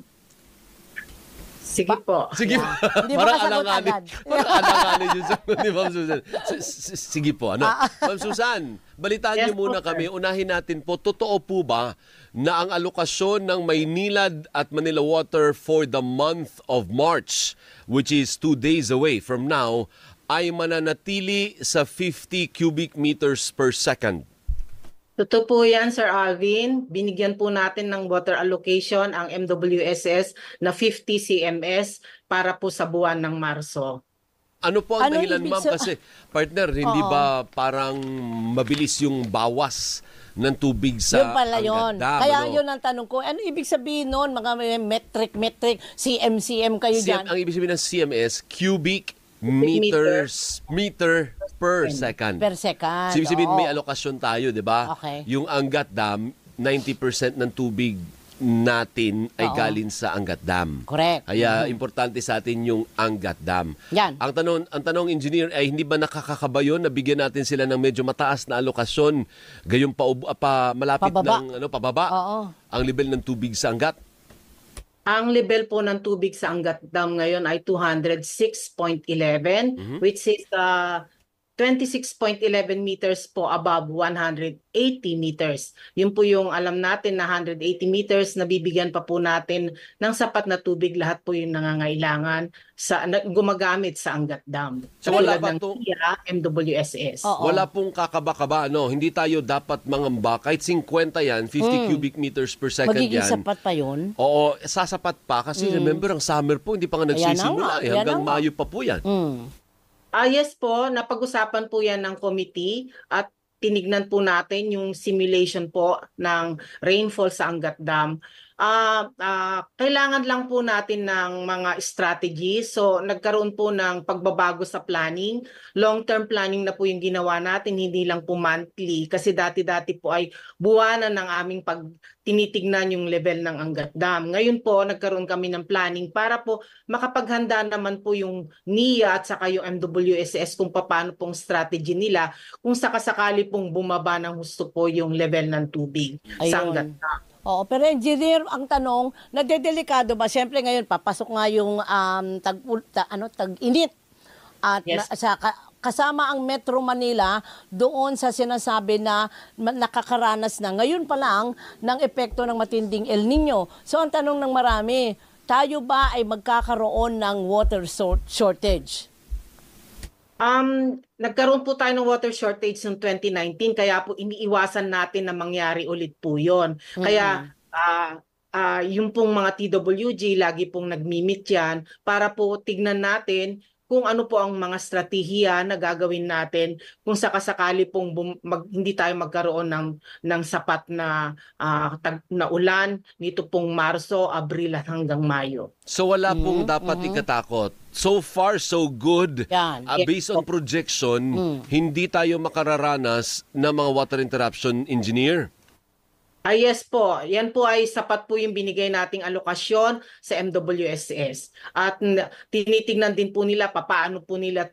Sige po. Sige po. Hindi mo kasagot agad. Alanganin yung sagot ni Ma'am Susan. Sige po. Ma'am Susan, balitaan niyo muna kami. Unahin natin po, totoo po ba na ang alokasyon ng Maynilad at Manila Water for the month of March, which is 2 days away from now, ay mananatili sa 50 cubic meters per second? Totoo po yan, Sir Alvin. Binigyan po natin ng water allocation ang MWSS na 50 CMS para po sa buwan ng Marso. Ano po ang dahilan, ma'am? Kasi, partner, hindi ba parang mabilis yung bawas ng tubig sa yun pala yun. Dam? Kaya yun ang tanong ko. Ano ibig sabihin nun? Mga metric, CM kayo dyan? Ang ibig sabihin ng CMS, cubic meter per second. Per second. Ibig sabihin may alokasyon tayo, di ba? Okay. Yung Angat Dam, 90% ng tubig natin ay galing sa Angat Dam. Correct. Kaya importante sa atin yung Angat Dam. Yan. Ang tanong, engineer, ay hindi ba nakakakaba yun na bigyan natin sila ng medyo mataas na alokasyon gayong malapit ng pababa ang level ng tubig sa Angat? Ang level po ng tubig sa Angat Dam ngayon ay 206.11, which is 26.11 meters po above 180 meters. Yun po yung alam natin na 180 meters na bibigyan pa po natin ng sapat na tubig. Lahat po yung nangangailangan sa gumagamit sa Angat Dam. So wala pa MWSS. Wala pong kakaba-kaba, no? Hindi tayo dapat mangamba. Kahit 50 yan, 50 cubic meters per second magiging yan. sapat pa yun? Oo, sasapat pa. Kasi remember, ang summer po, hindi pa nga nagsisimula. Hanggang Mayo pa po yan. Yes po, napag-usapan po yan ng committee at tinignan po natin yung simulation po ng rainfall sa Angat Dam. Kailangan lang po natin ng mga strategy. So nagkaroon po ng pagbabago sa planning. Long-term planning na po yung ginawa natin, hindi lang po monthly. Kasi dati-dati po ay buwanan ng aming tinitignan yung level ng Angat Dam. Ngayon po, nagkaroon kami ng planning para po makapaghanda naman po yung NIA at saka yung MWSS kung paano pong strategy nila kung sakasakali pong bumaba ng husto po yung level ng tubig sa Angat Dam. Oo, pero engineer, ang tanong, nadedelikado ba? Siyempre ngayon, papasok nga yung tag-init. At kasama ang Metro Manila doon sa sinasabi na nakakaranas na ngayon pa lang ng epekto ng matinding El Nino. So ang tanong ng marami, tayo ba ay magkakaroon ng water shortage? Nagkaroon po tayo ng water shortage noong 2019 kaya po iniiwasan natin na mangyari ulit po yun. Kaya yung pong mga TWG lagi pong nag-meet yan para po tignan natin kung ano po ang mga strategiya na gagawin natin kung sakasakali pong hindi tayo magkaroon ng sapat na na ulan nito pong Marso, Abril at hanggang Mayo. So wala pong dapat ikatakot. So far, so good. Yan. Based on projection, hindi tayo makararanas ng mga water interruption, engineer. Yes po. Yan po ay sapat po yung binigay nating alokasyon sa MWSS. At tinitingnan din po nila paano po nila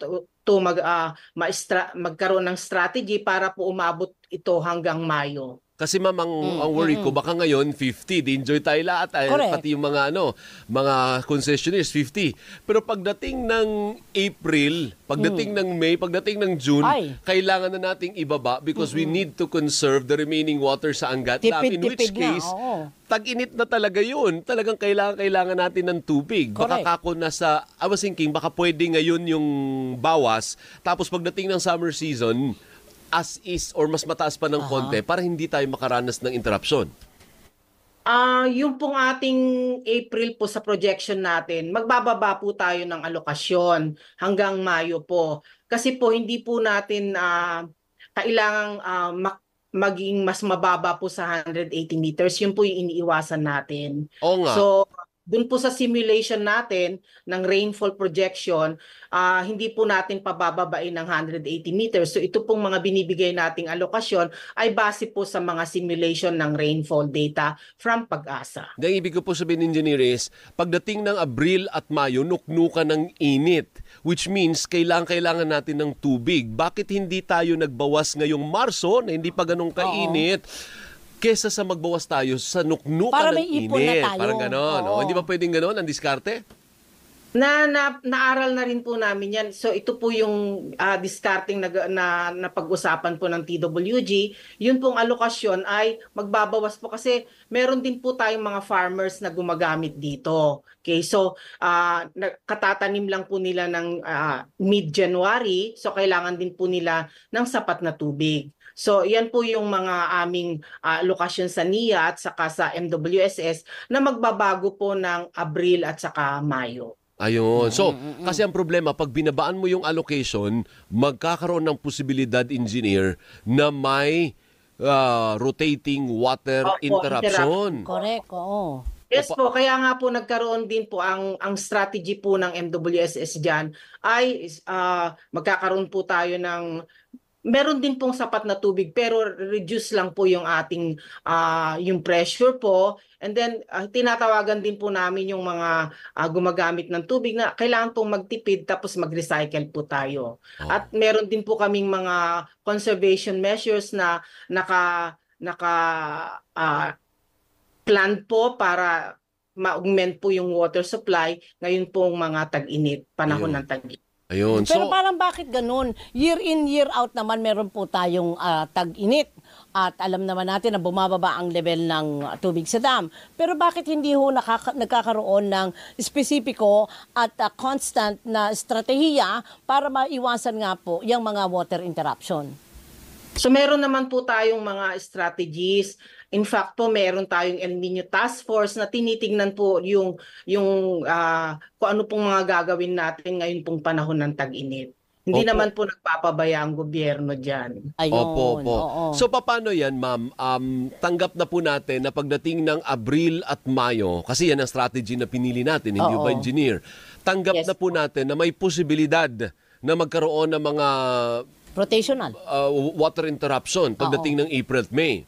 magkaroon ng strategy para po umabot ito hanggang Mayo. Kasi ma'am, ang worry ko, baka ngayon 50, di-enjoy tayo lahat, pati yung mga mga concessionaires 50. Pero pagdating ng April, pagdating ng May, pagdating ng June, kailangan na nating ibaba because we need to conserve the remaining water sa Angat Dam. In which case, tag-init na talaga yun. Talagang kailangan natin ng tubig. Baka kako nasa, I was thinking, baka pwede ngayon yung bawas, tapos pagdating ng summer season, as is or mas mataas pa ng konti para hindi tayo makaranas ng interruption? Yung pong ating April po sa projection natin, magbababa po tayo ng alokasyon hanggang Mayo po. Kasi po hindi po natin kailangang maging mas mababa po sa 180 meters. Yun po yung iniiwasan natin. Oo nga. So, dun po sa simulation natin ng rainfall projection, hindi po natin pabababain ng 180 meters. So ito pong mga binibigay nating alokasyon ay base po sa mga simulation ng rainfall data from Pag-asa. Ang ibig ko po sabihin, engineer, is pagdating ng Abril at Mayo, nuknukan ng init, which means kailangan natin ng tubig. Bakit hindi tayo nagbawas ngayong Marso na hindi pa ganun kainit? Kesa sa magbawas tayo sa nuknukan para ng may ipon init. Na tayo. Parang gano'n. Hindi ba pwedeng gano'n ang diskarte? Naaral na rin po namin yan. So ito po yung discarding na pag-usapan po ng TWG. Yun pong alokasyon ay magbabawas po kasi meron din po tayong mga farmers na gumagamit dito. Okay, so katatanim lang po nila ng mid-January, so kailangan din po nila ng sapat na tubig. So yan po yung mga aming alokasyon sa NIA at saka sa MWSS na magbabago po ng Abril at saka Mayo. Ayun. So, kasi ang problema, pag binabaan mo yung allocation, magkakaroon ng posibilidad, engineer, na may rotating water interruption. Correct, oo. Yes po, kaya nga po nagkaroon din po ang strategy po ng MWSS dyan ay magkakaroon po tayo ng meron din pong sapat na tubig pero reduce lang po yung ating yung pressure po, and then tinatawagan din po namin yung mga gumagamit ng tubig na kailangan pong magtipid tapos mag-recycle po tayo. At meron din po kaming mga conservation measures na plan po para ma-augment po yung water supply ngayon pong mga tag-init, panahon ng tag-init. Ayun. Pero parang bakit ganun? Year in, year out naman meron po tayong tag-init. At alam naman natin na bumababa ang level ng tubig sa dam. Pero bakit hindi ho nagkakaroon ng spesipiko at constant na estratehiya para maiwasan nga po yung mga water interruption? So meron naman po tayong mga strategies. In fact po, meron tayong El Niño Task Force na tinitingnan po yung kung ano pong mga gagawin natin ngayon pong panahon ng tag-init. Hindi naman po nagpapabaya ang gobyerno dyan. Ayun. Opo. So paano yan, ma'am? Tanggap na po natin na pagdating ng Abril at Mayo, kasi yan ang strategy na pinili natin, hindi ba, engineer? Tanggap na po natin na may posibilidad na magkaroon ng mga rotational water interruption pagdating ng April at May.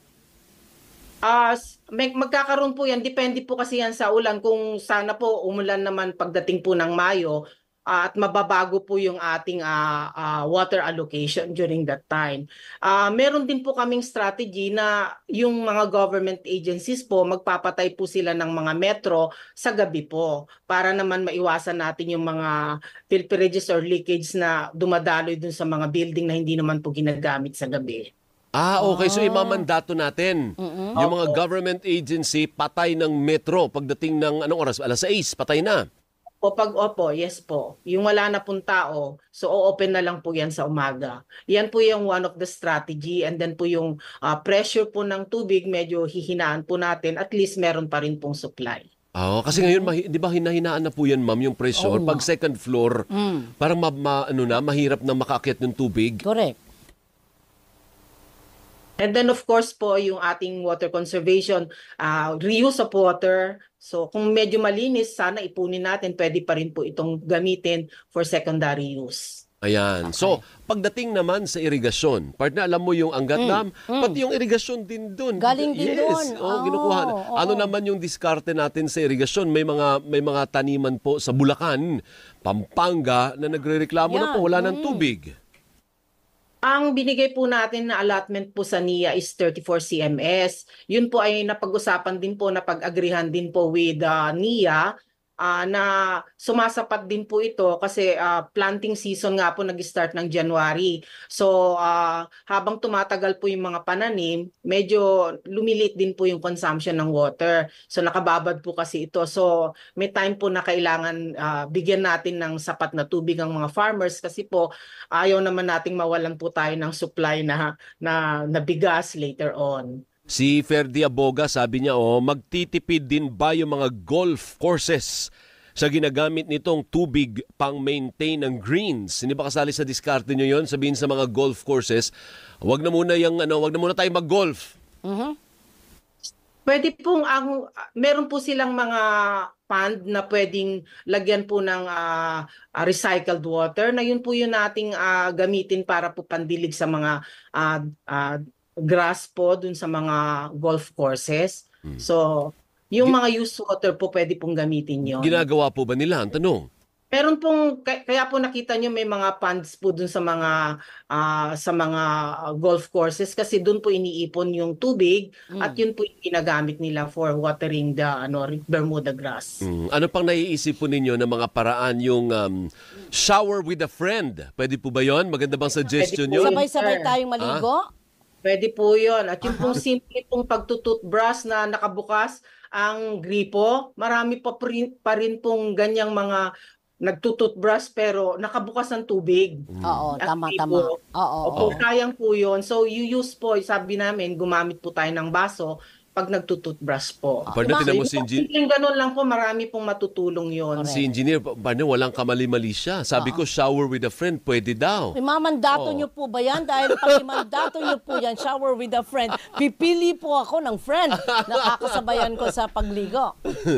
Magkakaroon po yan. Depende po kasi yan sa ulan. Kung sana po umulan naman pagdating po ng Mayo at mababago po yung ating water allocation during that time. Meron din po kaming strategy na yung mga government agencies po, magpapatay po sila ng mga metro sa gabi po para naman maiwasan natin yung mga pilperages or leakage na dumadaloy dun sa mga building na hindi naman po ginagamit sa gabi. Okay. So imamandato natin yung mga government agency patay ng metro pagdating ng anong oras? 6:00, patay na. Yes po. Yung wala na pong tao, so open na lang po yan sa umaga. Yan po yung one of the strategy, and then po yung pressure po ng tubig, medyo hihinaan po natin, at least meron pa rin pong supply. Kasi ngayon, di ba hinahinaan na po yan, ma'am, yung pressure. Oo, Pag second floor, parang mahirap na makaakyat ng tubig. Correct. And then of course po yung ating water conservation, reuse of water. So kung medyo malinis, sana ipunin natin, pwede pa rin po itong gamitin for secondary use. Ayan. Okay. So, pagdating naman sa irigasyon, partner, alam mo yung Angat Dam, pati yung irigasyon din dun. Galing din dun. Ginukuha. Ano naman yung diskarte natin sa irigasyon? May mga taniman po sa Bulacan, Pampanga na nagrereklamo na po, wala ng tubig. Ang binigay po natin na allotment po sa NIA is 34 CMS. Yun po ay napag-usapan din po, napag-agrihan din po with NIA na sumasapat din po ito kasi planting season nga po nag-start ng January. So habang tumatagal po yung mga pananim, medyo lumilit din po yung consumption ng water. So nakababad po kasi ito. So may time po na kailangan bigyan natin ng sapat na tubig ang mga farmers kasi po ayaw naman nating mawalan po tayo ng supply na bigas later on. Si Ferdy Aboga, sabi niya, magtitipid din ba yung mga golf courses sa ginagamit nitong tubig pang-maintain ng greens? Hindi ba kasali sa diskarte niyo yon? Sabihin sa mga golf courses, wag na muna tayo mag-golf. Pwede pong meron po silang mga pond na pwedeng lagyan po ng recycled water na yun po yung nating gamitin para po pandilig sa mga grass po dun sa mga golf courses. So, yung mga used water po pwede pong gamitin yun. Ginagawa po ba nila? Ang tanong. Meron pong, kaya po nakita nyo may mga ponds po dun sa mga golf courses kasi dun po iniipon yung tubig at yun po yung ginagamit nila for watering the Bermuda grass. Ano pang naiisip po ninyo na mga paraan yung shower with a friend? Pwede po ba yun? Maganda bang suggestion nyo? Sabay-sabay tayong maligo? Pwede po yun. At yung pong simple pong pagtututbrush na nakabukas ang gripo, marami pa rin pong ganyang mga nagtututbrush pero nakabukas ang tubig. Oo, tama. Opo, kayang po yun. So, you use po, sabi namin, gumamit po tayo ng baso pag nagtututbrush po. Yung ganun lang po, marami pong matutulong yun. Si engineer, walang kamali-mali siya. Sabi ko, shower with a friend, pwede daw. Imamandato nyo po ba yan? Dahil pag imandato nyo po yan, shower with a friend, pipili po ako ng friend na kakasabayan ko sa pagligo.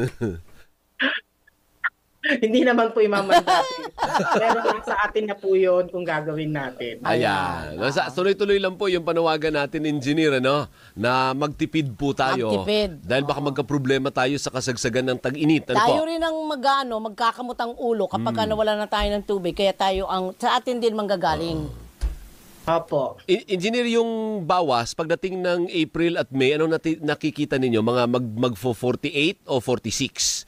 Hindi naman po imamandato. Pero sa atin na po yun kung gagawin natin. Ayan. Tuloy-tuloy lang po yung panawagan natin, engineer, na magtipid po tayo. Magtipid. Dahil baka magka-problema tayo sa kasagsagan ng tag-init. Tayo rin ang magkakamot ang ulo kapag nawala na tayo ng tubig. Kaya tayo sa atin din manggagaling. Opo. Engineer, yung bawas, pagdating ng April at May, anong nakikita ninyo? Mga mag-48 o 46?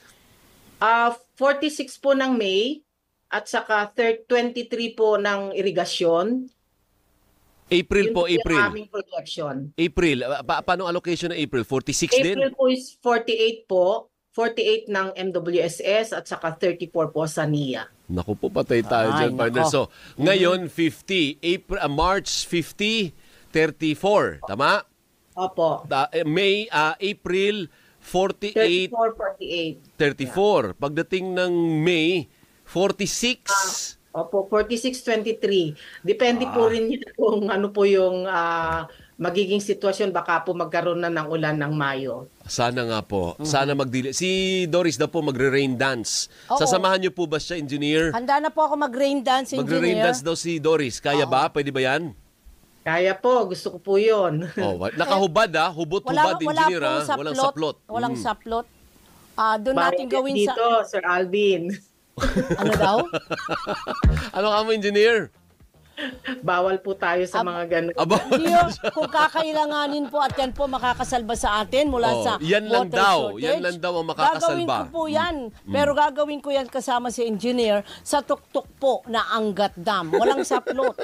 46 po ng May at saka 23 po ng irigasyon. April po, April. Yung aming projection. April. Paano allocation ng April? 46 din? April po is 48 po. 48 ng MWSS at saka 34 po sa NIA. Naku po, patay tayo dyan, partner. So, ngayon 50. March 50, 34. Tama? Opo. May, April 48. 34. Pagdating ng May, 46. Opo, 46-23. Depende po rin yun kung ano po yung magiging sitwasyon. Baka po magkaroon na ng ulan ng Mayo. Sana nga po. Sana magdili. Si Doris daw po magre-rain dance. Sasamahan niyo po ba siya, engineer? Handa na po ako mag-rain dance, engineer. Magre-rain dance daw si Doris. Kaya ba? Pwede ba yan? Kaya po, gusto ko po yun. Nakahubad hubot-hubad, engineer. Walang saplot. Walang saplot. Doon natin gawin dito, Sir Alvin. Ano daw? Ano ka mo, engineer? Bawal po tayo sa mga ganun. Kung kakailanganin po at yan po makakasalba sa atin mula sa yan lang water daw. shortage. Yan lang daw ang makakasalba. Gagawin ko po yan. Pero gagawin ko yan kasama si engineer sa tuktok po na Angat Dam. Walang saplot.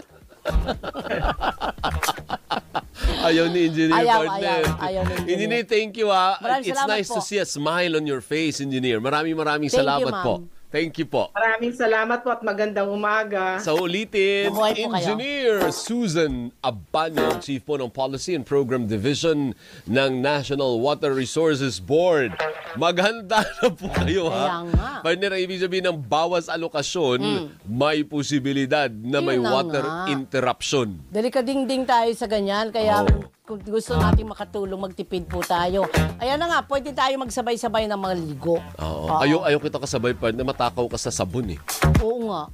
Ayaw ni engineer, partner. Ayaw ni engineer, thank you. It's nice po to see a smile on your face, engineer. Maraming salamat po. Thank you po. Maraming salamat po at magandang umaga. Sa ulitin, Mabuhay po kayo. Engineer Susan Abanyo, Chief po ng Policy and Program Division ng National Water Resources Board. Maghanda na po kayo, Kaya ha? nga. Partner, ang ibig sabihin ng bawas alokasyon, may posibilidad na may Yun na water nga. interruption. Delikading-ding tayo sa ganyan, kaya kung gusto nating makatulong, magtipid po tayo. Ayan na nga, pwede tayo magsabay-sabay ng mga ligo. Oo. Ayaw kita kasabay, partner, matakaw ka sa sabon eh. Oo nga.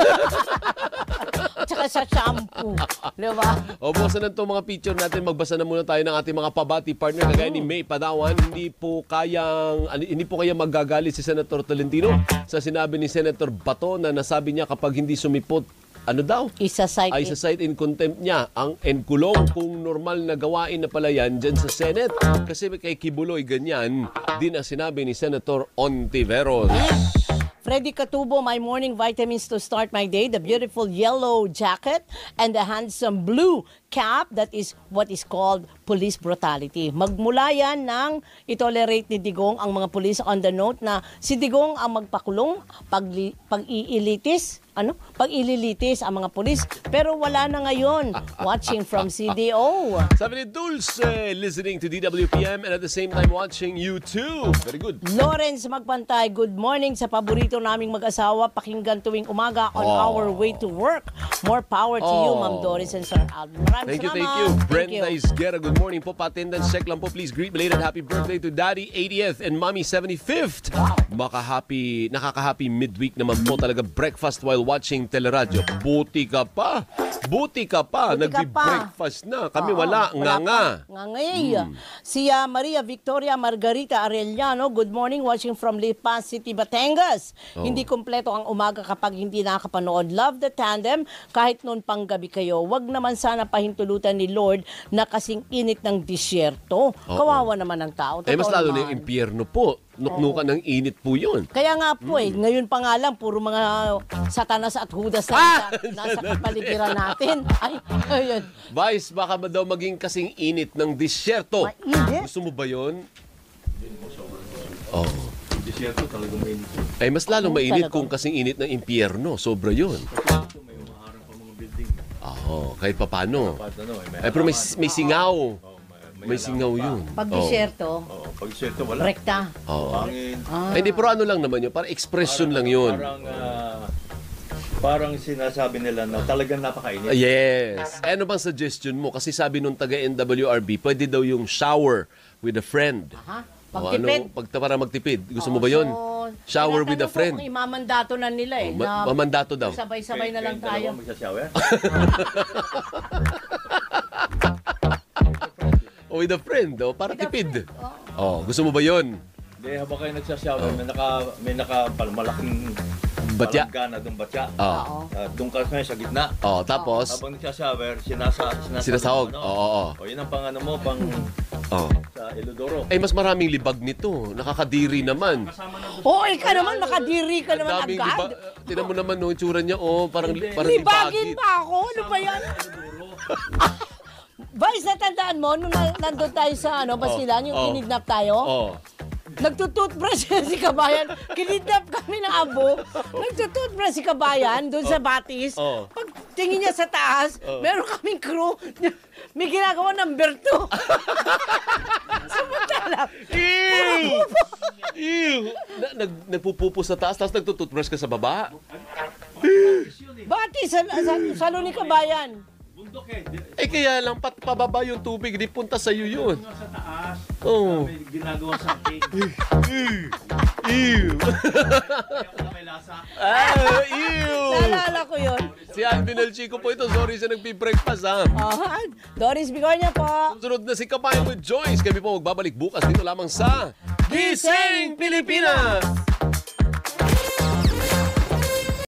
Tsaka sa shampoo. Di ba? O, bukasan na itong mga picture natin. Magbasa na muna tayo ng ating mga pabati partner. Kagaya ni May Padawan, hindi po kaya magagalit si Senator Tolentino sa sinabi ni Senator Bato na nasabi niya kapag hindi sumipot, Isa-cite in contempt niya ang enkulong kung normal na gawain na pala yan dyan sa Senate. Kasi kay Kibuloy ganyan din ang sinabi ni Senator Ontiveros. Freddy Katubo, my morning vitamins to start my day. The beautiful yellow jacket and the handsome blue cap. That is what is called police brutality. Magmula yan nang itolerate ni Digong ang mga police on the note na si Digong ang magpakulong, pag-iilitis ang mga pulis. Pero wala na ngayon. Watching from CDO. Sabi ni Dulce, listening to DWPM and at the same time watching YouTube. Very good. Lawrence Magpantay, good morning sa paborito naming mag-asawa. Pakinggan tuwing umaga on our way to work. More power to you, Ma'am Doris and Sir Alvin. Maraming Thank you. salamat. Brenda Isguera, good morning po. Pa-attendance check lang po. Please greet belated happy birthday to Daddy 80th and Mommy 75th. Nakaka-happy midweek naman po talaga. Breakfast while watching teleradyo. Buti ka pa. Nagbi-breakfast na. Kami wala. Nga. Ngangay. Si Maria Victoria Margarita Arellano, good morning, watching from Lipa City, Batangas. Hindi kompleto ang umaga kapag hindi nakapanood. Love the tandem. Kahit noon pang gabi kayo, wag naman sana pahintulutan ni Lord na kasing init ng disyerto. Kawawa naman ang tao. Mas Totoo lalo na naman. yung impyerno po. Nuknukan ng init po yun. Kaya nga po ngayon pa nga lang, puro mga satanas at hudas na nasa kapaligiran natin. Ay, ayun. Vice, baka ba daw maging kasing init ng disyerto? Mainit? Gusto mo ba yun? Disyerto talagang mainit. Mas lalong mainit talaga. kung kasing init ng impyerno. Sobra yun. May umaharang pa mga building. Kahit papano. Pero may singaw. May singaw yun. Pag disyerto, Pag disyerto, wala. rekta. Pangin. Hindi, pero ano lang naman yun. Parang expression lang yun. Parang sinasabi nila na talagang napakainit. Yes. Ano bang suggestion mo? Kasi sabi nung taga-NWRB, pwede daw yung shower with a friend. Pagtipid. Para magtipid. Gusto mo ba yun? Shower with a friend. Kung imamandato na nila Mamandato daw. Sabay-sabay na lang tayo. Magsashower? With a friend, para tipid. Gusto mo ba yun? Hindi, habang kayo nagsashower, may malaking batya. Palanggana doon batya. Doon ka ngayon sa gitna. Tapos? Habang nagsashower, sinasahog. Yun ang pang sa Elodoro. Mas maraming libag nito. Nakakadiri naman. Ikaw naman, makadiri ka naman agad. Tinan mo naman yung itsura niya, parang libagin pa ako? Ano ba yan? Vice, natandaan mo, nung nandun tayo sa Basilan, yung kinidnap tayo? Nagtututbrush si Kabayan. Kinidnap kami ng abo. Nagtututbrush si Kabayan doon sa Batis. Pag tingin niya sa taas, meron kaming crew. May ginagawa number 2. Samantala. Ew! Nagpupupo sa taas, tapos nagtututbrush ka sa baba? Batis, salo ni Kabayan. Kaya lang, pababa yung tubig, di punta sa'yo yun. Sa taas, may ginagawa sa akin. Ew! May lasa. Naalala ko yun. Si Alvin El Chico po ito. Sorry sa nagpi-breakfast, Doris Bigornia po. Sunod na si Kabayan with Joyce. Kami po magbabalik bukas dito lamang sa Gising Pilipinas!